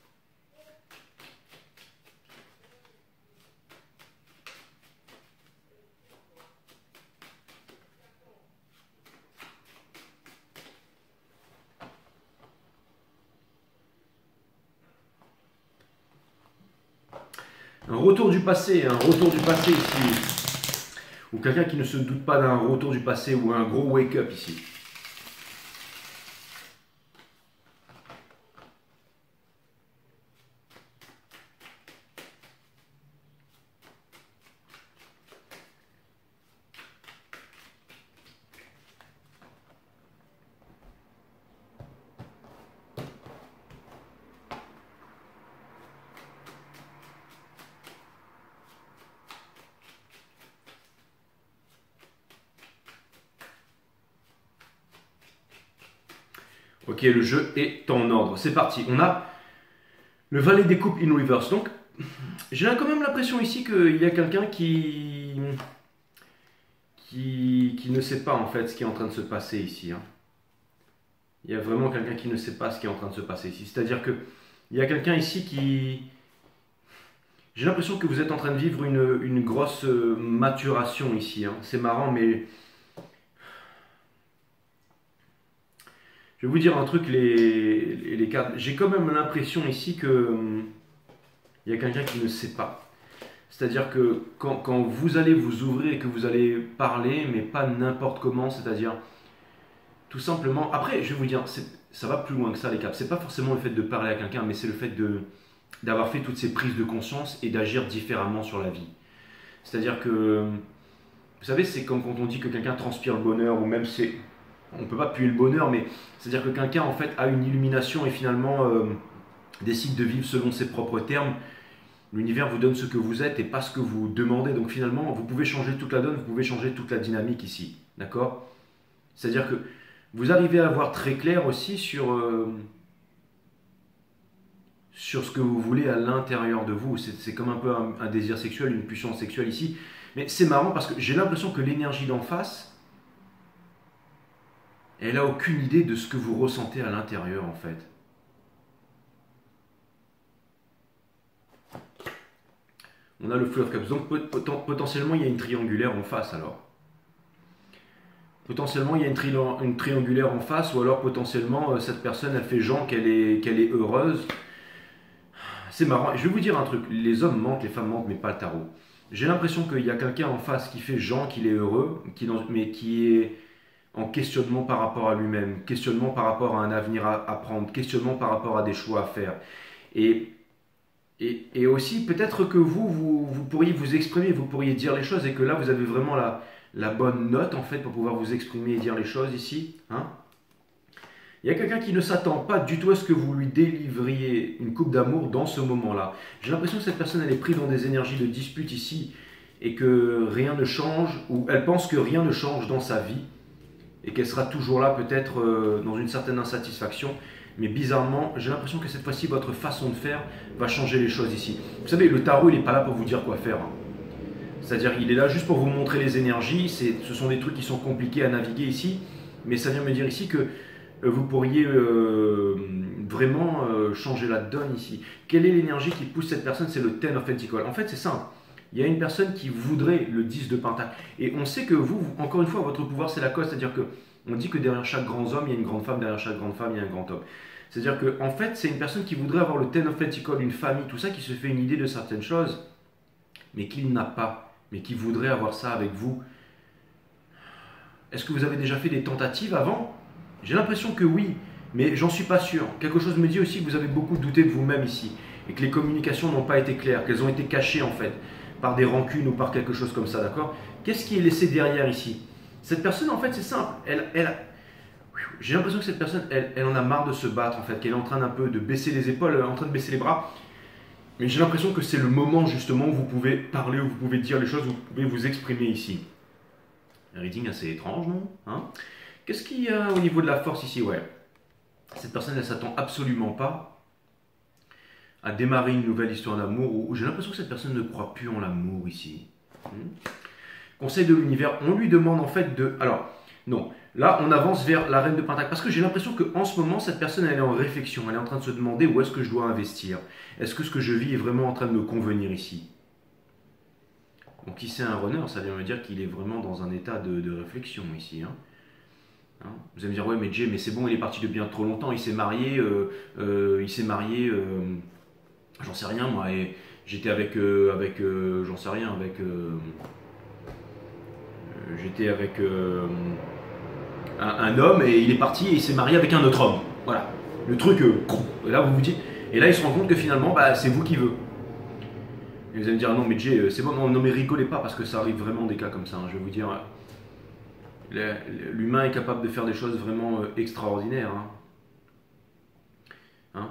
Un retour du passé, un retour du passé ici. Ou quelqu'un qui ne se doute pas d'un retour du passé ou un gros wake-up ici. Ok, le jeu est en ordre. C'est parti. On a le valet des coupes in reverse. Donc, j'ai quand même l'impression ici qu'il y a quelqu'un qui... qui... qui ne sait pas en fait ce qui est en train de se passer ici. Hein. Il y a vraiment quelqu'un qui ne sait pas ce qui est en train de se passer ici. C'est-à-dire que il y a quelqu'un ici qui... J'ai l'impression que vous êtes en train de vivre une, une grosse euh, maturation ici. Hein. C'est marrant, mais... Je vais vous dire un truc, les, les, les cartes. J'ai quand même l'impression ici que hum, il y a quelqu'un qui ne sait pas. C'est-à-dire que quand, quand vous allez vous ouvrir et que vous allez parler, mais pas n'importe comment, c'est-à-dire tout simplement. Après, je vais vous dire, ça va plus loin que ça, les caps. C'est pas forcément le fait de parler à quelqu'un, mais c'est le fait de d'avoir fait toutes ces prises de conscience et d'agir différemment sur la vie. C'est-à-dire que, vous savez, c'est comme quand on dit que quelqu'un transpire le bonheur, ou même c'est on ne peut pas puer le bonheur, mais c'est-à-dire que quelqu'un en fait a une illumination et finalement euh, décide de vivre selon ses propres termes. L'univers vous donne ce que vous êtes et pas ce que vous demandez. Donc finalement, vous pouvez changer toute la donne, vous pouvez changer toute la dynamique ici. D'accord? C'est-à-dire que vous arrivez à voir très clair aussi sur, euh, sur ce que vous voulez à l'intérieur de vous. C'est comme un peu un, un désir sexuel, une puissance sexuelle ici. Mais c'est marrant parce que j'ai l'impression que l'énergie d'en face, elle n'a aucune idée de ce que vous ressentez à l'intérieur en fait. On a le Fleur of Cups. Donc potentiellement il y a une triangulaire en face alors. Potentiellement il y a une, tri une triangulaire en face ou alors potentiellement euh, cette personne elle fait genre qu'elle est, qu'elle est heureuse. C'est marrant. Je vais vous dire un truc. Les hommes mentent, les femmes mentent mais pas le tarot. J'ai l'impression qu'il y a quelqu'un en face qui fait genre qu'il est heureux, qui dans, mais qui est en questionnement par rapport à lui-même, questionnement par rapport à un avenir à, à prendre, questionnement par rapport à des choix à faire. Et, et, et aussi, peut-être que vous, vous, vous pourriez vous exprimer, vous pourriez dire les choses, et que là, vous avez vraiment la, la bonne note, en fait, pour pouvoir vous exprimer et dire les choses ici. Hein. Il y a quelqu'un qui ne s'attend pas du tout à ce que vous lui délivriez une coupe d'amour dans ce moment-là. J'ai l'impression que cette personne, elle est prise dans des énergies de dispute ici, et que rien ne change, ou elle pense que rien ne change dans sa vie, et qu'elle sera toujours là peut-être euh, dans une certaine insatisfaction. Mais bizarrement, j'ai l'impression que cette fois-ci, votre façon de faire va changer les choses ici. Vous savez, le tarot, il n'est pas là pour vous dire quoi faire. Hein. C'est-à-dire qu'il est là juste pour vous montrer les énergies. Ce sont des trucs qui sont compliqués à naviguer ici. Mais ça vient me dire ici que euh, vous pourriez euh, vraiment euh, changer la donne ici. Quelle est l'énergie qui pousse cette personne? C'est le Ten of Pentacles. En fait, c'est simple. Il y a une personne qui voudrait le dix de Pentacle. Et on sait que vous, encore une fois, votre pouvoir, c'est la cause. C'est-à-dire que On dit que derrière chaque grand homme, il y a une grande femme, derrière chaque grande femme, il y a un grand homme. C'est-à-dire que en fait, c'est une personne qui voudrait avoir le ten of pentacles, une famille, tout ça, qui se fait une idée de certaines choses, mais qu'il n'a pas, mais qui voudrait avoir ça avec vous. Est-ce que vous avez déjà fait des tentatives avant? J'ai l'impression que oui, mais j'en suis pas sûr. Quelque chose me dit aussi que vous avez beaucoup douté de vous-même ici, et que les communications n'ont pas été claires, qu'elles ont été cachées en fait, par des rancunes ou par quelque chose comme ça, d'accord? Qu'est-ce qui est laissé derrière ici? Cette personne, en fait, c'est simple, elle... elle j'ai l'impression que cette personne, elle, elle en a marre de se battre, en fait, qu'elle est en train d'un peu de baisser les épaules, elle est en train de baisser les bras. Mais j'ai l'impression que c'est le moment, justement, où vous pouvez parler, où vous pouvez dire les choses, où vous pouvez vous exprimer ici. Un reading assez étrange, non hein? Qu'est-ce qu'il y a au niveau de la force ici? Ouais. Cette personne, elle ne s'attend absolument pas à démarrer une nouvelle histoire d'amour, où j'ai l'impression que cette personne ne croit plus en l'amour ici. Hmm. Conseil de l'univers, on lui demande en fait de... Alors, non, là on avance vers la reine de Pentacle, parce que j'ai l'impression qu'en ce moment, cette personne elle est en réflexion, elle est en train de se demander où est-ce que je dois investir. Est-ce que ce que je vis est vraiment en train de me convenir ici? Donc si c'est un runner, ça vient me dire qu'il est vraiment dans un état de, de réflexion ici. Hein. Hein, vous allez me dire, ouais mais Jay, mais c'est bon, il est parti depuis bien trop longtemps, il s'est marié, euh, euh, il s'est marié, euh, j'en sais rien moi, et j'étais avec, euh, avec euh, j'en sais rien, avec... Euh, J'étais avec euh, un, un homme et il est parti et il s'est marié avec un autre homme. Voilà. Le truc, euh, et là vous vous dites, et là il se rend compte que finalement bah, c'est vous qui veut. Et vous allez me dire, non mais Jay, c'est bon, non, non mais rigolez pas parce que ça arrive vraiment des cas comme ça. Hein, je vais vous dire, l'humain est capable de faire des choses vraiment euh, extraordinaires. Hein. Hein?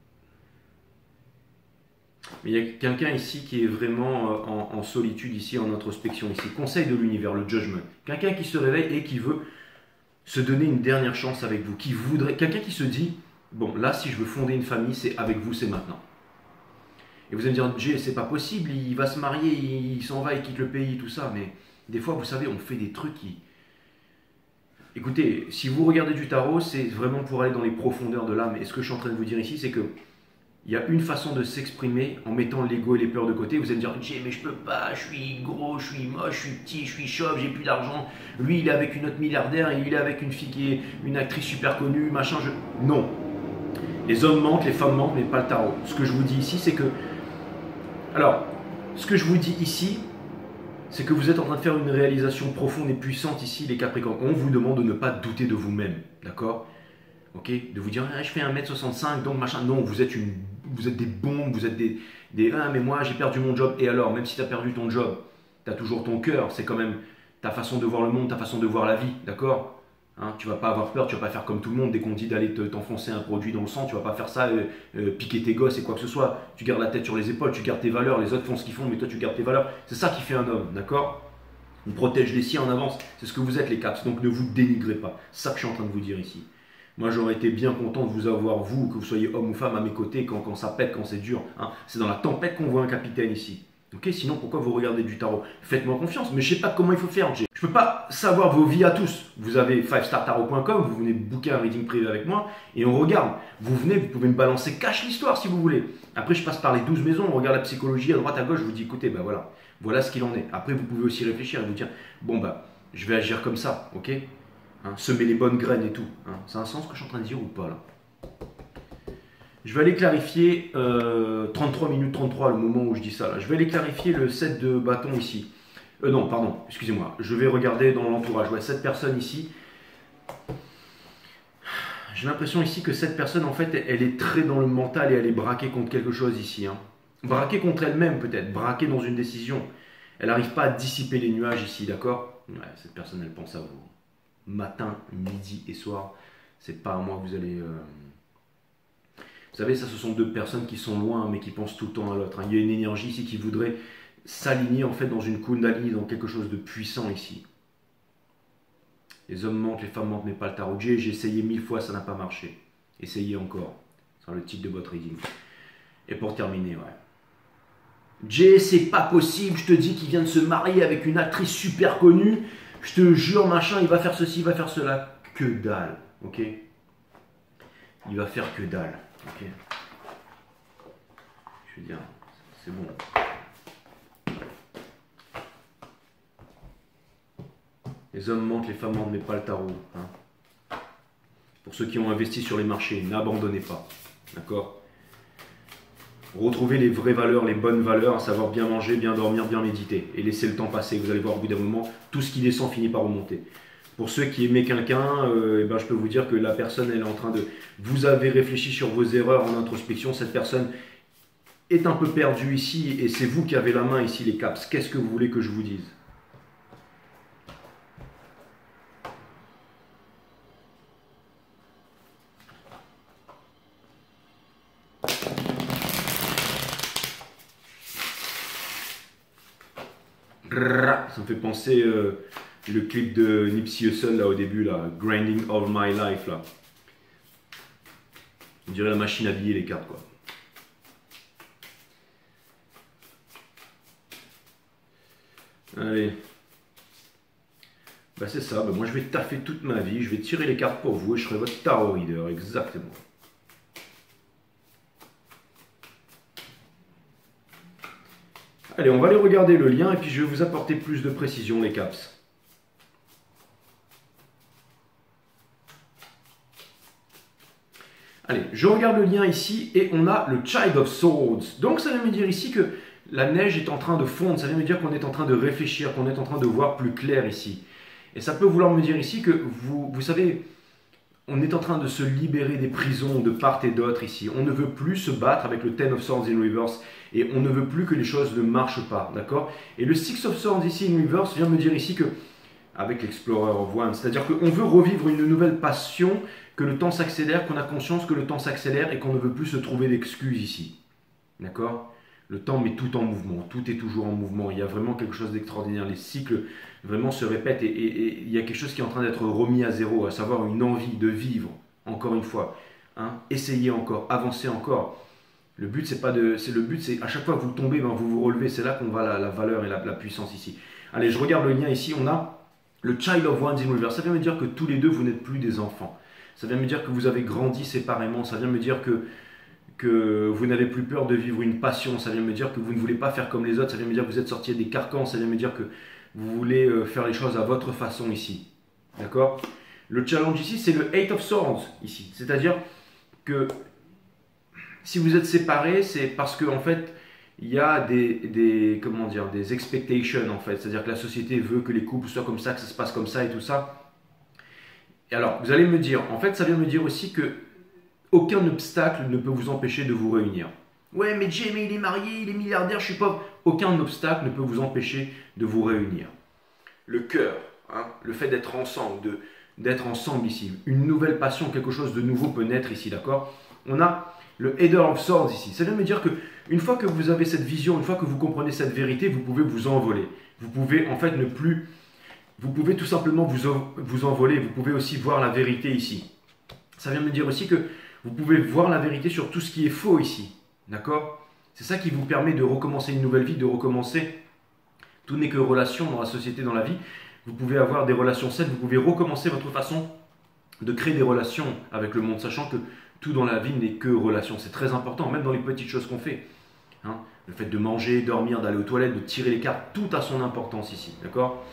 Mais il y a quelqu'un ici qui est vraiment en, en solitude, ici, en introspection, ici. Conseil de l'univers, le judgment. Quelqu'un qui se réveille et qui veut se donner une dernière chance avec vous. Qui voudrait, quelqu'un qui se dit, bon, là, si je veux fonder une famille, c'est avec vous, c'est maintenant. Et vous allez me dire, Jay, c'est pas possible, il va se marier, il s'en va, il quitte le pays, tout ça. Mais des fois, vous savez, on fait des trucs qui... Écoutez, si vous regardez du tarot, c'est vraiment pour aller dans les profondeurs de l'âme. Et ce que je suis en train de vous dire ici, c'est que il y a une façon de s'exprimer en mettant l'ego et les peurs de côté. Vous allez me dire, Jay, mais je peux pas, je suis gros, je suis moche, je suis petit, je suis chauve, j'ai plus d'argent. Lui, il est avec une autre milliardaire et il est avec une fille qui est une actrice super connue, machin. Je... Non. Les hommes mentent, les femmes mentent, mais pas le tarot. Ce que je vous dis ici, c'est que... Alors, ce que je vous dis ici, c'est que vous êtes en train de faire une réalisation profonde et puissante ici, les Capricornes. On vous demande de ne pas douter de vous-même, d'accord? Ok, de vous dire, ah, je fais un mètre soixante-cinq, donc machin. Non, vous êtes, une, vous êtes des bombes, vous êtes des, des... Ah, mais moi, j'ai perdu mon job. Et alors, même si tu as perdu ton job, tu as toujours ton cœur. C'est quand même ta façon de voir le monde, ta façon de voir la vie, d'accord? Hein, tu vas pas avoir peur, tu vas pas faire comme tout le monde. Dès qu'on te dit d'aller t'enfoncer un produit dans le sang, tu vas pas faire ça, euh, euh, piquer tes gosses et quoi que ce soit. Tu gardes la tête sur les épaules, tu gardes tes valeurs. Les autres font ce qu'ils font, mais toi, tu gardes tes valeurs. C'est ça qui fait un homme, d'accord? On protège les siens en avance. C'est ce que vous êtes, les caps. Donc, ne vous dénigrez pas. C'est ça que je suis en train de vous dire ici. Moi, j'aurais été bien content de vous avoir, vous, que vous soyez homme ou femme, à mes côtés quand, quand ça pète, quand c'est dur. Hein. C'est dans la tempête qu'on voit un capitaine ici. Ok, sinon, pourquoi vous regardez du tarot? Faites-moi confiance, mais je ne sais pas comment il faut faire. Je ne peux pas savoir vos vies à tous. Vous avez five star tarot point com, vous venez booker un reading privé avec moi, et on regarde. Vous venez, vous pouvez me balancer cache l'histoire si vous voulez. Après, je passe par les douze maisons, on regarde la psychologie à droite, à gauche, je vous dis, écoutez, ben voilà, voilà ce qu'il en est. Après, vous pouvez aussi réfléchir et vous dire, bon, bah, je vais agir comme ça, ok? Hein, semer les bonnes graines et tout. Hein. C'est un sens que je suis en train de dire ou pas là? Je vais aller clarifier euh, trente-trois minutes trente-trois, le moment où je dis ça. Là. Je vais aller clarifier le set de bâtons ici. Euh, non, pardon, excusez-moi. Je vais regarder dans l'entourage. Ouais, cette personne ici. J'ai l'impression ici que cette personne, en fait, elle est très dans le mental et elle est braquée contre quelque chose ici. Hein. Braquée contre elle-même peut-être, braquée dans une décision. Elle n'arrive pas à dissiper les nuages ici, d'accord? Ouais, cette personne, elle pense à vous. Matin, midi et soir, c'est pas à moi que vous allez... Euh... Vous savez, ça, ce sont deux personnes qui sont loin, mais qui pensent tout le temps à l'autre. Hein. Il y a une énergie ici qui voudrait s'aligner en fait dans une kundalini, dans quelque chose de puissant ici. Les hommes mentent, les femmes mentent, mais pas le tarot. J'ai essayé mille fois, ça n'a pas marché. Essayez encore. C'est le titre de votre reading. Et pour terminer, ouais. Jay, c'est pas possible, je te dis qu'il vient de se marier avec une actrice super connue. Je te jure, machin, il va faire ceci, il va faire cela. Que dalle, ok? Il va faire que dalle, ok? Je veux dire, c'est bon. Les hommes mentent, les femmes mentent, mais pas le tarot. Hein. Pour ceux qui ont investi sur les marchés, n'abandonnez pas. D'accord? Retrouvez les vraies valeurs, les bonnes valeurs, à savoir bien manger, bien dormir, bien méditer. Et laissez le temps passer. Vous allez voir au bout d'un moment, tout ce qui descend finit par remonter. Pour ceux qui aimaient quelqu'un, euh, eh ben, je peux vous dire que la personne, elle est en train de... Vous avez réfléchi sur vos erreurs en introspection. Cette personne est un peu perdue ici et c'est vous qui avez la main ici, les caps. Qu'est-ce que vous voulez que je vous dise? Ça me fait penser euh, le clip de Nipsey Hussle là au début là, Grinding All My Life là. On dirait la machine à biller les cartes quoi. Allez. Bah c'est ça, bah, moi je vais taffer toute ma vie, je vais tirer les cartes pour vous et je serai votre tarot reader, exactement. Allez, on va aller regarder le lien et puis je vais vous apporter plus de précision, les caps. Allez, je regarde le lien ici et on a le Child of Swords. Donc ça veut me dire ici que la neige est en train de fondre, ça veut me dire qu'on est en train de réfléchir, qu'on est en train de voir plus clair ici. Et ça peut vouloir me dire ici que vous, vous savez, on est en train de se libérer des prisons de part et d'autre ici. On ne veut plus se battre avec le Ten of Swords in Reverse et on ne veut plus que les choses ne marchent pas, d'accord? Et le Six of Swords ici in Reverse vient me dire ici que, avec l'Explorer of Wands, c'est-à-dire qu'on veut revivre une nouvelle passion, que le temps s'accélère, qu'on a conscience que le temps s'accélère et qu'on ne veut plus se trouver d'excuses ici, d'accord? Le temps met tout en mouvement, tout est toujours en mouvement, il y a vraiment quelque chose d'extraordinaire, les cycles vraiment se répètent et, et, et il y a quelque chose qui est en train d'être remis à zéro, à savoir une envie de vivre, encore une fois, hein, essayez encore, avancez encore. Le but, c'est pas de, c'est le but, c'est à chaque fois que vous tombez, ben, vous vous relevez, c'est là qu'on voit la, la valeur et la, la puissance ici. Allez, je regarde le lien ici, on a le Child of Wands in Reverse, ça vient me dire que tous les deux, vous n'êtes plus des enfants. Ça vient me dire que vous avez grandi séparément, ça vient me dire que que vous n'avez plus peur de vivre une passion, ça vient me dire que vous ne voulez pas faire comme les autres, ça vient me dire que vous êtes sortis des carcans, ça vient me dire que vous voulez faire les choses à votre façon ici. D'accord? Le challenge ici, c'est le Eight of Swords ici. C'est-à-dire que si vous êtes séparés, c'est parce qu'en en fait, il y a des, des, comment dire, des expectations en fait. C'est-à-dire que la société veut que les couples soient comme ça, que ça se passe comme ça et tout ça. Et alors, vous allez me dire, en fait, ça vient me dire aussi que aucun obstacle ne peut vous empêcher de vous réunir. Ouais, mais Jamie, il est marié, il est milliardaire, je suis pauvre. Aucun obstacle ne peut vous empêcher de vous réunir. Le cœur, hein, le fait d'être ensemble, de, d'être ensemble ici. Une nouvelle passion, quelque chose de nouveau peut naître ici, d'accord? On a le Eight of Swords ici. Ça veut me dire que une fois que vous avez cette vision, une fois que vous comprenez cette vérité, vous pouvez vous envoler. Vous pouvez en fait ne plus... Vous pouvez tout simplement vous, vous envoler. Vous pouvez aussi voir la vérité ici. Ça vient me dire aussi que vous pouvez voir la vérité sur tout ce qui est faux ici. D'accord? C'est ça qui vous permet de recommencer une nouvelle vie, de recommencer. Tout n'est que relation dans la société, dans la vie. Vous pouvez avoir des relations saines, vous pouvez recommencer votre façon de créer des relations avec le monde, sachant que tout dans la vie n'est que relation. C'est très important, même dans les petites choses qu'on fait. Hein, le fait de manger, dormir, d'aller aux toilettes, de tirer les cartes, tout a son importance ici. D'accord?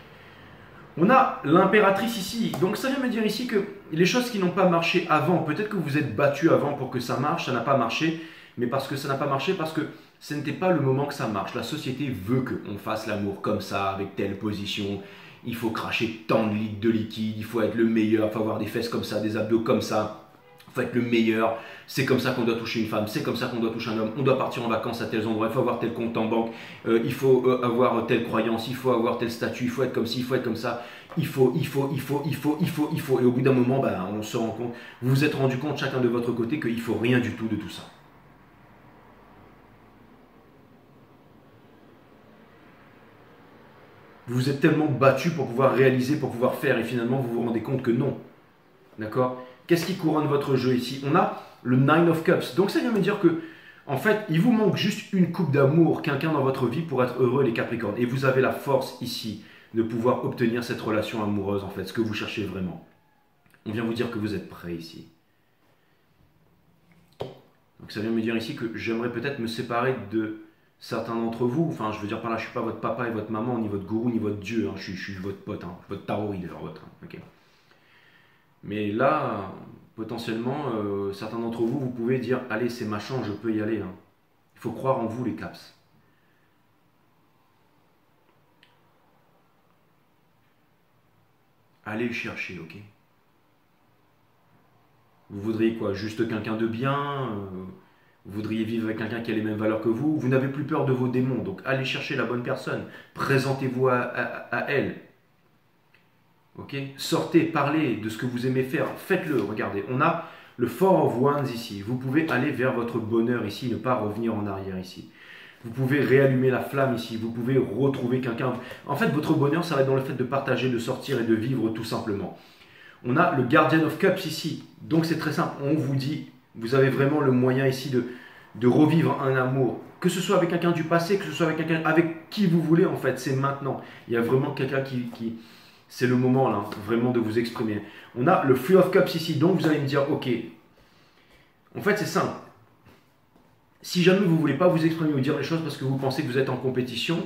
On a l'impératrice ici, donc ça vient me dire ici que les choses qui n'ont pas marché avant, peut-être que vous êtes battu avant pour que ça marche, ça n'a pas marché, mais parce que ça n'a pas marché, parce que ce n'était pas le moment que ça marche. La société veut qu'on fasse l'amour comme ça, avec telle position, il faut cracher tant de litres de liquide, il faut être le meilleur, il faut avoir des fesses comme ça, des abdos comme ça, il faut être le meilleur, c'est comme ça qu'on doit toucher une femme, c'est comme ça qu'on doit toucher un homme, on doit partir en vacances à tels endroits, il faut avoir tel compte en banque, euh, il faut euh, avoir telle croyance, il faut avoir tel statut, il faut être comme ci, il faut être comme ça, il faut, il faut, il faut, il faut, il faut, il faut, et au bout d'un moment, ben, on se rend compte, vous vous êtes rendu compte chacun de votre côté qu'il ne faut rien du tout de tout ça. Vous vous êtes tellement battu pour pouvoir réaliser, pour pouvoir faire, et finalement vous vous rendez compte que non. D'accord? Qu'est-ce qui couronne votre jeu ici? On a le Nine of Cups. Donc ça vient me dire que, en fait, il vous manque juste une coupe d'amour, quelqu'un dans votre vie pour être heureux, les Capricornes. Et vous avez la force ici de pouvoir obtenir cette relation amoureuse, en fait, ce que vous cherchez vraiment. On vient vous dire que vous êtes prêt ici. Donc ça vient me dire ici que j'aimerais peut-être me séparer de certains d'entre vous. Enfin, je veux dire par là, je ne suis pas votre papa et votre maman, ni votre gourou, ni votre Dieu. Hein. Je, suis, je suis votre pote, hein. Votre tarot reader, votre. Hein. Okay. Mais là, potentiellement, euh, certains d'entre vous, vous pouvez dire, allez, c'est ma chance, je peux y aller. Hein. Il faut croire en vous, les caps. Allez le chercher, ok? Vous voudriez quoi? Juste quelqu'un de bien? euh, Vous voudriez vivre avec quelqu'un qui a les mêmes valeurs que vous? Vous n'avez plus peur de vos démons, donc allez chercher la bonne personne. Présentez-vous à, à- à elle. Ok? Sortez, parlez de ce que vous aimez faire. Faites-le. Regardez, on a le Four of Wands ici. Vous pouvez aller vers votre bonheur ici, ne pas revenir en arrière ici. Vous pouvez réallumer la flamme ici. Vous pouvez retrouver quelqu'un. En fait, votre bonheur, ça va être dans le fait de partager, de sortir et de vivre tout simplement. On a le Guardian of Cups ici. Donc c'est très simple. On vous dit, vous avez vraiment le moyen ici de, de revivre un amour. Que ce soit avec quelqu'un du passé, que ce soit avec quelqu'un avec qui vous voulez en fait. C'est maintenant. Il y a vraiment quelqu'un qui... qui c'est le moment là, vraiment de vous exprimer. On a le Three of Cups ici. Donc vous allez me dire, ok. En fait c'est simple. Si jamais vous ne voulez pas vous exprimer ou dire les choses parce que vous pensez que vous êtes en compétition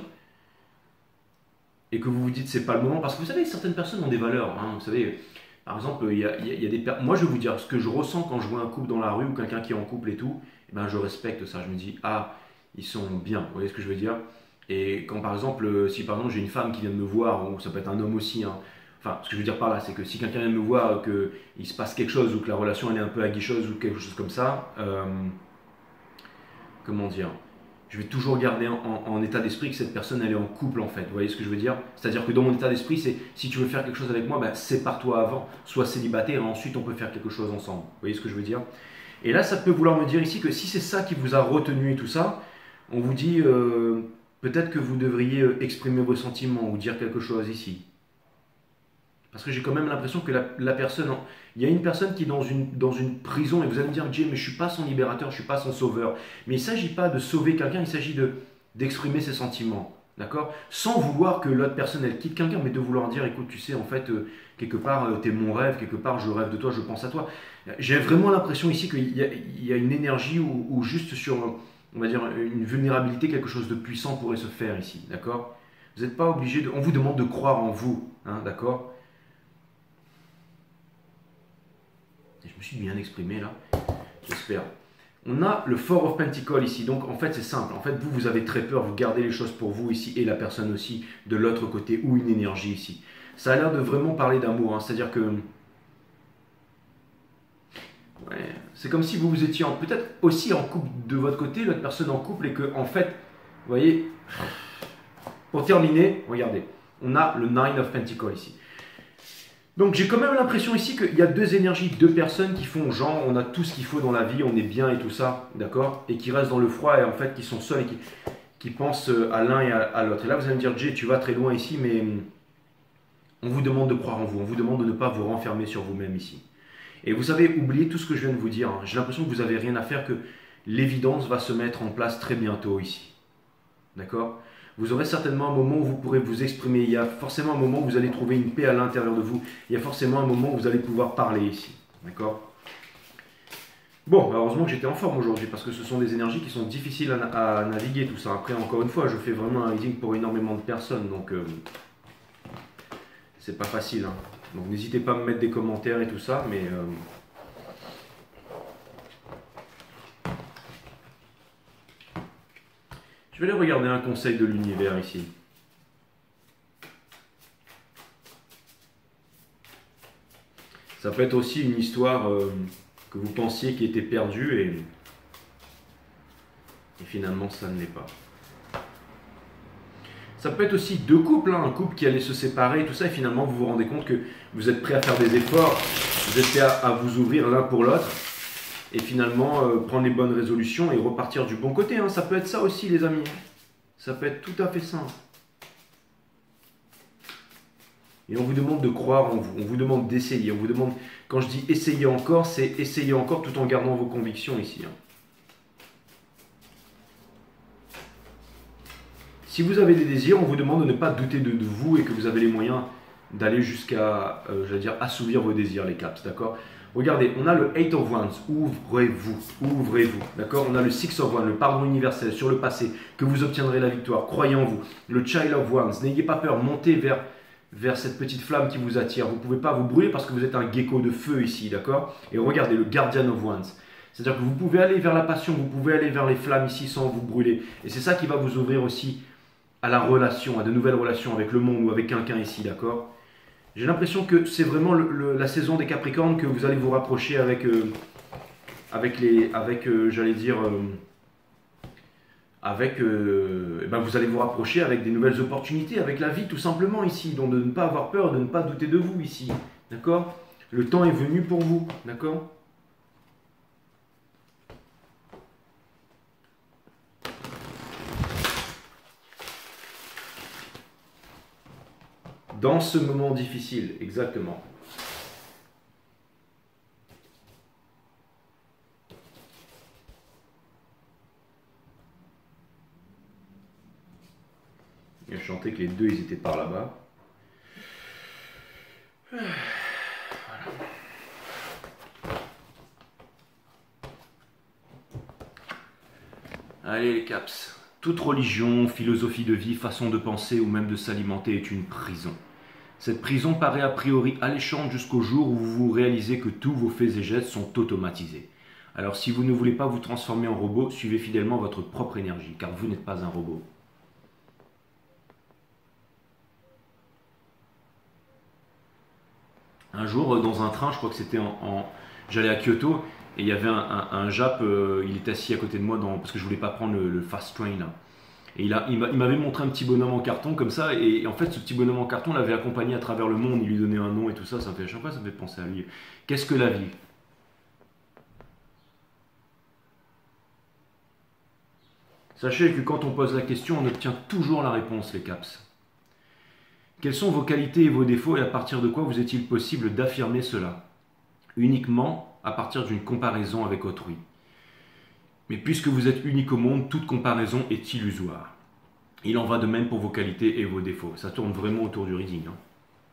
et que vous vous dites c'est pas le moment, parce que vous savez, certaines personnes ont des valeurs. Hein, vous savez, par exemple, il y a, il y a- il y a des per- moi je vais vous dire ce que je ressens quand je vois un couple dans la rue ou quelqu'un qui est en couple et tout, eh ben, je respecte ça. Je me dis, ah, ils sont bien. Vous voyez ce que je veux dire? Et quand par exemple, euh, si par exemple j'ai une femme qui vient de me voir, ou ça peut être un homme aussi, hein, enfin, ce que je veux dire par là, c'est que si quelqu'un vient de me voir, qu'il se passe quelque chose ou que la relation elle est un peu aguicheuse ou quelque chose comme ça, euh, comment dire, je vais toujours garder en, en état d'esprit que cette personne elle est en couple en fait. Vous voyez ce que je veux dire? C'est-à-dire que dans mon état d'esprit, c'est si tu veux faire quelque chose avec moi, ben, sépare-toi avant, sois célibataire et ensuite on peut faire quelque chose ensemble. Vous voyez ce que je veux dire? Et là, ça peut vouloir me dire ici que si c'est ça qui vous a retenu et tout ça, on vous dit euh, peut-être que vous devriez euh, exprimer vos sentiments ou dire quelque chose ici. Parce que j'ai quand même l'impression que la, la personne, il y a une personne qui est dans une, dans une prison et vous allez me dire, Jay, mais je ne suis pas son libérateur, je ne suis pas son sauveur. Mais il ne s'agit pas de sauver quelqu'un, il s'agit de, d'exprimer ses sentiments. D'accord? Sans vouloir que l'autre personne, elle quitte quelqu'un, mais de vouloir dire, écoute, tu sais, en fait, euh, quelque part, euh, tu es mon rêve, quelque part, je rêve de toi, je pense à toi. J'ai vraiment l'impression ici qu'il y a, il y a une énergie où, où juste sur, on va dire, une vulnérabilité, quelque chose de puissant pourrait se faire ici. D'accord? Vous n'êtes pas obligé de... On vous demande de croire en vous. Hein, d'accord? Je me suis bien exprimé là, j'espère. On a le Four of Pentacles ici, donc en fait c'est simple. En fait vous, vous avez très peur, vous gardez les choses pour vous ici et la personne aussi de l'autre côté ou une énergie ici. Ça a l'air de vraiment parler d'amour, hein. C'est-à-dire que... Ouais, c'est comme si vous vous étiez peut-être aussi en couple de votre côté, l'autre personne en couple et que en fait, vous voyez, pour terminer, regardez, on a le Nine of Pentacles ici. Donc j'ai quand même l'impression ici qu'il y a deux énergies, deux personnes qui font genre on a tout ce qu'il faut dans la vie, on est bien et tout ça, d'accord? Et qui restent dans le froid et en fait qui sont seuls et qui, qui pensent à l'un et à, à l'autre. Et là vous allez me dire, Jay, tu vas très loin ici, mais on vous demande de croire en vous, on vous demande de ne pas vous renfermer sur vous-même ici. Et vous savez, oubliez tout ce que je viens de vous dire, hein. J'ai l'impression que vous n'avez rien à faire, que l'évidence va se mettre en place très bientôt ici. D'accord? Vous aurez certainement un moment où vous pourrez vous exprimer. Il y a forcément un moment où vous allez trouver une paix à l'intérieur de vous. Il y a forcément un moment où vous allez pouvoir parler ici. D'accord? Bon, heureusement que j'étais en forme aujourd'hui parce que ce sont des énergies qui sont difficiles à, à naviguer, tout ça. Après, encore une fois, je fais vraiment un reading pour énormément de personnes. Donc, euh, c'est pas facile. Hein. Donc, n'hésitez pas à me mettre des commentaires et tout ça. Mais... Euh, je vais aller regarder un conseil de l'univers ici. Ça peut être aussi une histoire euh, que vous pensiez qui était perdue et, et finalement ça ne l'est pas. Ça peut être aussi deux couples, hein, un couple qui allait se séparer, tout ça, et finalement vous vous rendez compte que vous êtes prêt à faire des efforts, vous êtes prêt à, à vous ouvrir l'un pour l'autre, et finalement euh, prendre les bonnes résolutions et repartir du bon côté. Hein. Ça peut être ça aussi les amis. Ça peut être tout à fait simple. Et on vous demande de croire en vous, on vous demande d'essayer, on vous demande, quand je dis essayer encore, c'est essayer encore tout en gardant vos convictions ici. Hein. Si vous avez des désirs, on vous demande de ne pas douter de, de vous et que vous avez les moyens d'aller jusqu'à, euh, j'allais dire, assouvir vos désirs, les caps, d'accord? Regardez, on a le Eight of Wands, ouvrez-vous, ouvrez-vous, d'accord? On a le Six of Wands, le pardon universel sur le passé, que vous obtiendrez la victoire, croyez en vous. Le Child of Wands, n'ayez pas peur, montez vers, vers cette petite flamme qui vous attire. Vous ne pouvez pas vous brûler parce que vous êtes un gecko de feu ici, d'accord? Et regardez, le Guardian of Wands. C'est-à-dire que vous pouvez aller vers la passion, vous pouvez aller vers les flammes ici sans vous brûler. Et c'est ça qui va vous ouvrir aussi à la relation, à de nouvelles relations avec le monde ou avec quelqu'un ici, d'accord? J'ai l'impression que c'est vraiment le, le, la saison des Capricornes, que vous allez vous rapprocher avec, euh, avec les, avec, euh, j'allais dire, euh, avec, euh, eh ben vous allez vous rapprocher avec des nouvelles opportunités, avec la vie tout simplement ici. Donc de ne pas avoir peur, de ne pas douter de vous ici, d'accord? Le temps est venu pour vous, d'accord? Dans ce moment difficile, exactement. Je chantais que les deux, ils étaient par là-bas. Voilà. Allez les caps. Toute religion, philosophie de vie, façon de penser ou même de s'alimenter est une prison. Cette prison paraît a priori alléchante jusqu'au jour où vous réalisez que tous vos faits et gestes sont automatisés. Alors si vous ne voulez pas vous transformer en robot, suivez fidèlement votre propre énergie, car vous n'êtes pas un robot. Un jour, dans un train, je crois que c'était en... en... J'allais à Kyoto, et il y avait un, un, un Jap, euh, il était assis à côté de moi, dans... parce que je voulais pas prendre le, le fast train là. Et il, a, il m'avait montré un petit bonhomme en carton comme ça, et en fait ce petit bonhomme en carton l'avait accompagné à travers le monde, il lui donnait un nom et tout ça, ça me fait à chaque fois, ça me fait penser à lui. Qu'est-ce que la vie? Sachez que quand on pose la question, on obtient toujours la réponse, les caps. Quelles sont vos qualités et vos défauts, et à partir de quoi vous est-il possible d'affirmer cela? Uniquement à partir d'une comparaison avec autrui. Mais puisque vous êtes unique au monde, toute comparaison est illusoire. Il en va de même pour vos qualités et vos défauts. Ça tourne vraiment autour du reading. Hein.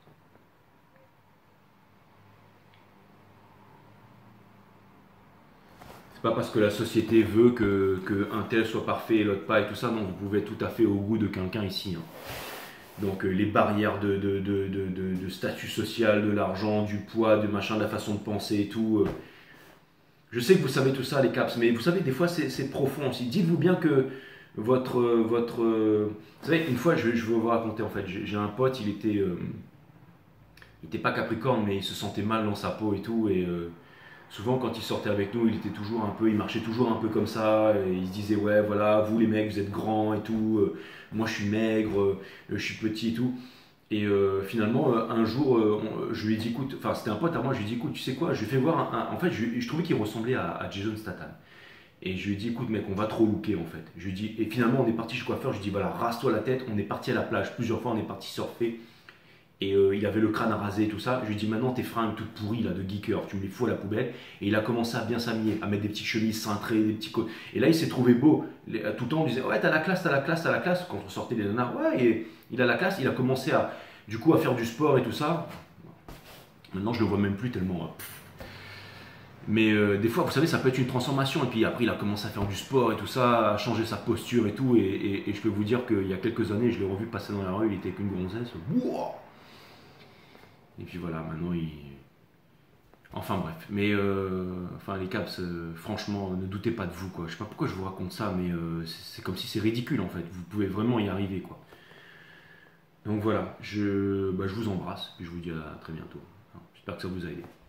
C'est pas parce que la société veut que, que un tel soit parfait et l'autre pas et tout ça, non, vous pouvez être tout à fait au goût de quelqu'un ici. Hein. Donc euh, les barrières de, de, de, de, de, de statut social, de l'argent, du poids, de machin, de la façon de penser et tout... Euh, Je sais que vous savez tout ça, les caps, mais vous savez, des fois, c'est profond aussi. Dites-vous bien que votre... votre vous savez, une fois, je, je vais vous raconter, en fait, j'ai un pote, il était... Euh, il n'était pas capricorne, mais il se sentait mal dans sa peau et tout, et euh, souvent, quand il sortait avec nous, il était toujours un peu... Il marchait toujours un peu comme ça, et il se disait, ouais, voilà, vous, les mecs, vous êtes grands et tout, euh, moi, je suis maigre, euh, je suis petit et tout. Et euh, finalement, euh, un jour, euh, on- je lui ai dit, écoute, enfin c'était un pote à moi, je lui ai dit, écoute, tu sais quoi, je lui ai fait voir un, un- en fait, je, je trouvais qu'il ressemblait à, à Jason Statham. Et je lui ai dit, écoute mec, on va trop looker en fait. Je lui ai dit, et finalement on est parti chez le coiffeur, je lui ai dit, voilà, rase-toi la tête, on est parti à la plage plusieurs fois, on est parti surfer. Et euh, il avait le crâne à raser et tout ça. Je lui ai dit, maintenant tes fringues toutes pourries là, de geeker, tu me les fous à la poubelle. Et il a commencé à bien s'habiller, à mettre des petites chemises cintrées, des petits coats. Et là il s'est trouvé beau. Les- tout le temps on disait, ouais, t'as la classe, t'as la classe, t'as la classe. Quand on sortait des nanars, ouais, et il a la classe, il a commencé à, du coup, à faire du sport et tout ça. Maintenant, je le vois même plus tellement. euh, pff. Mais euh, des fois, vous savez, ça peut être une transformation. Et puis après, il a commencé à faire du sport et tout ça, à changer sa posture et tout. Et, et- et je peux vous dire qu'il y a quelques années, je l'ai revu passer dans la rue, il était qu'une gonzesse. Wouah. Et puis voilà, maintenant, il. Enfin bref. Mais euh, enfin, les caps, euh, franchement, ne doutez pas de vous, quoi. Je sais pas pourquoi je vous raconte ça, mais euh, c'est c'est comme si c'est ridicule en fait. Vous pouvez vraiment y arriver, quoi. Donc voilà, je, bah, je vous embrasse et je vous dis à très bientôt. J'espère que ça vous a aidé.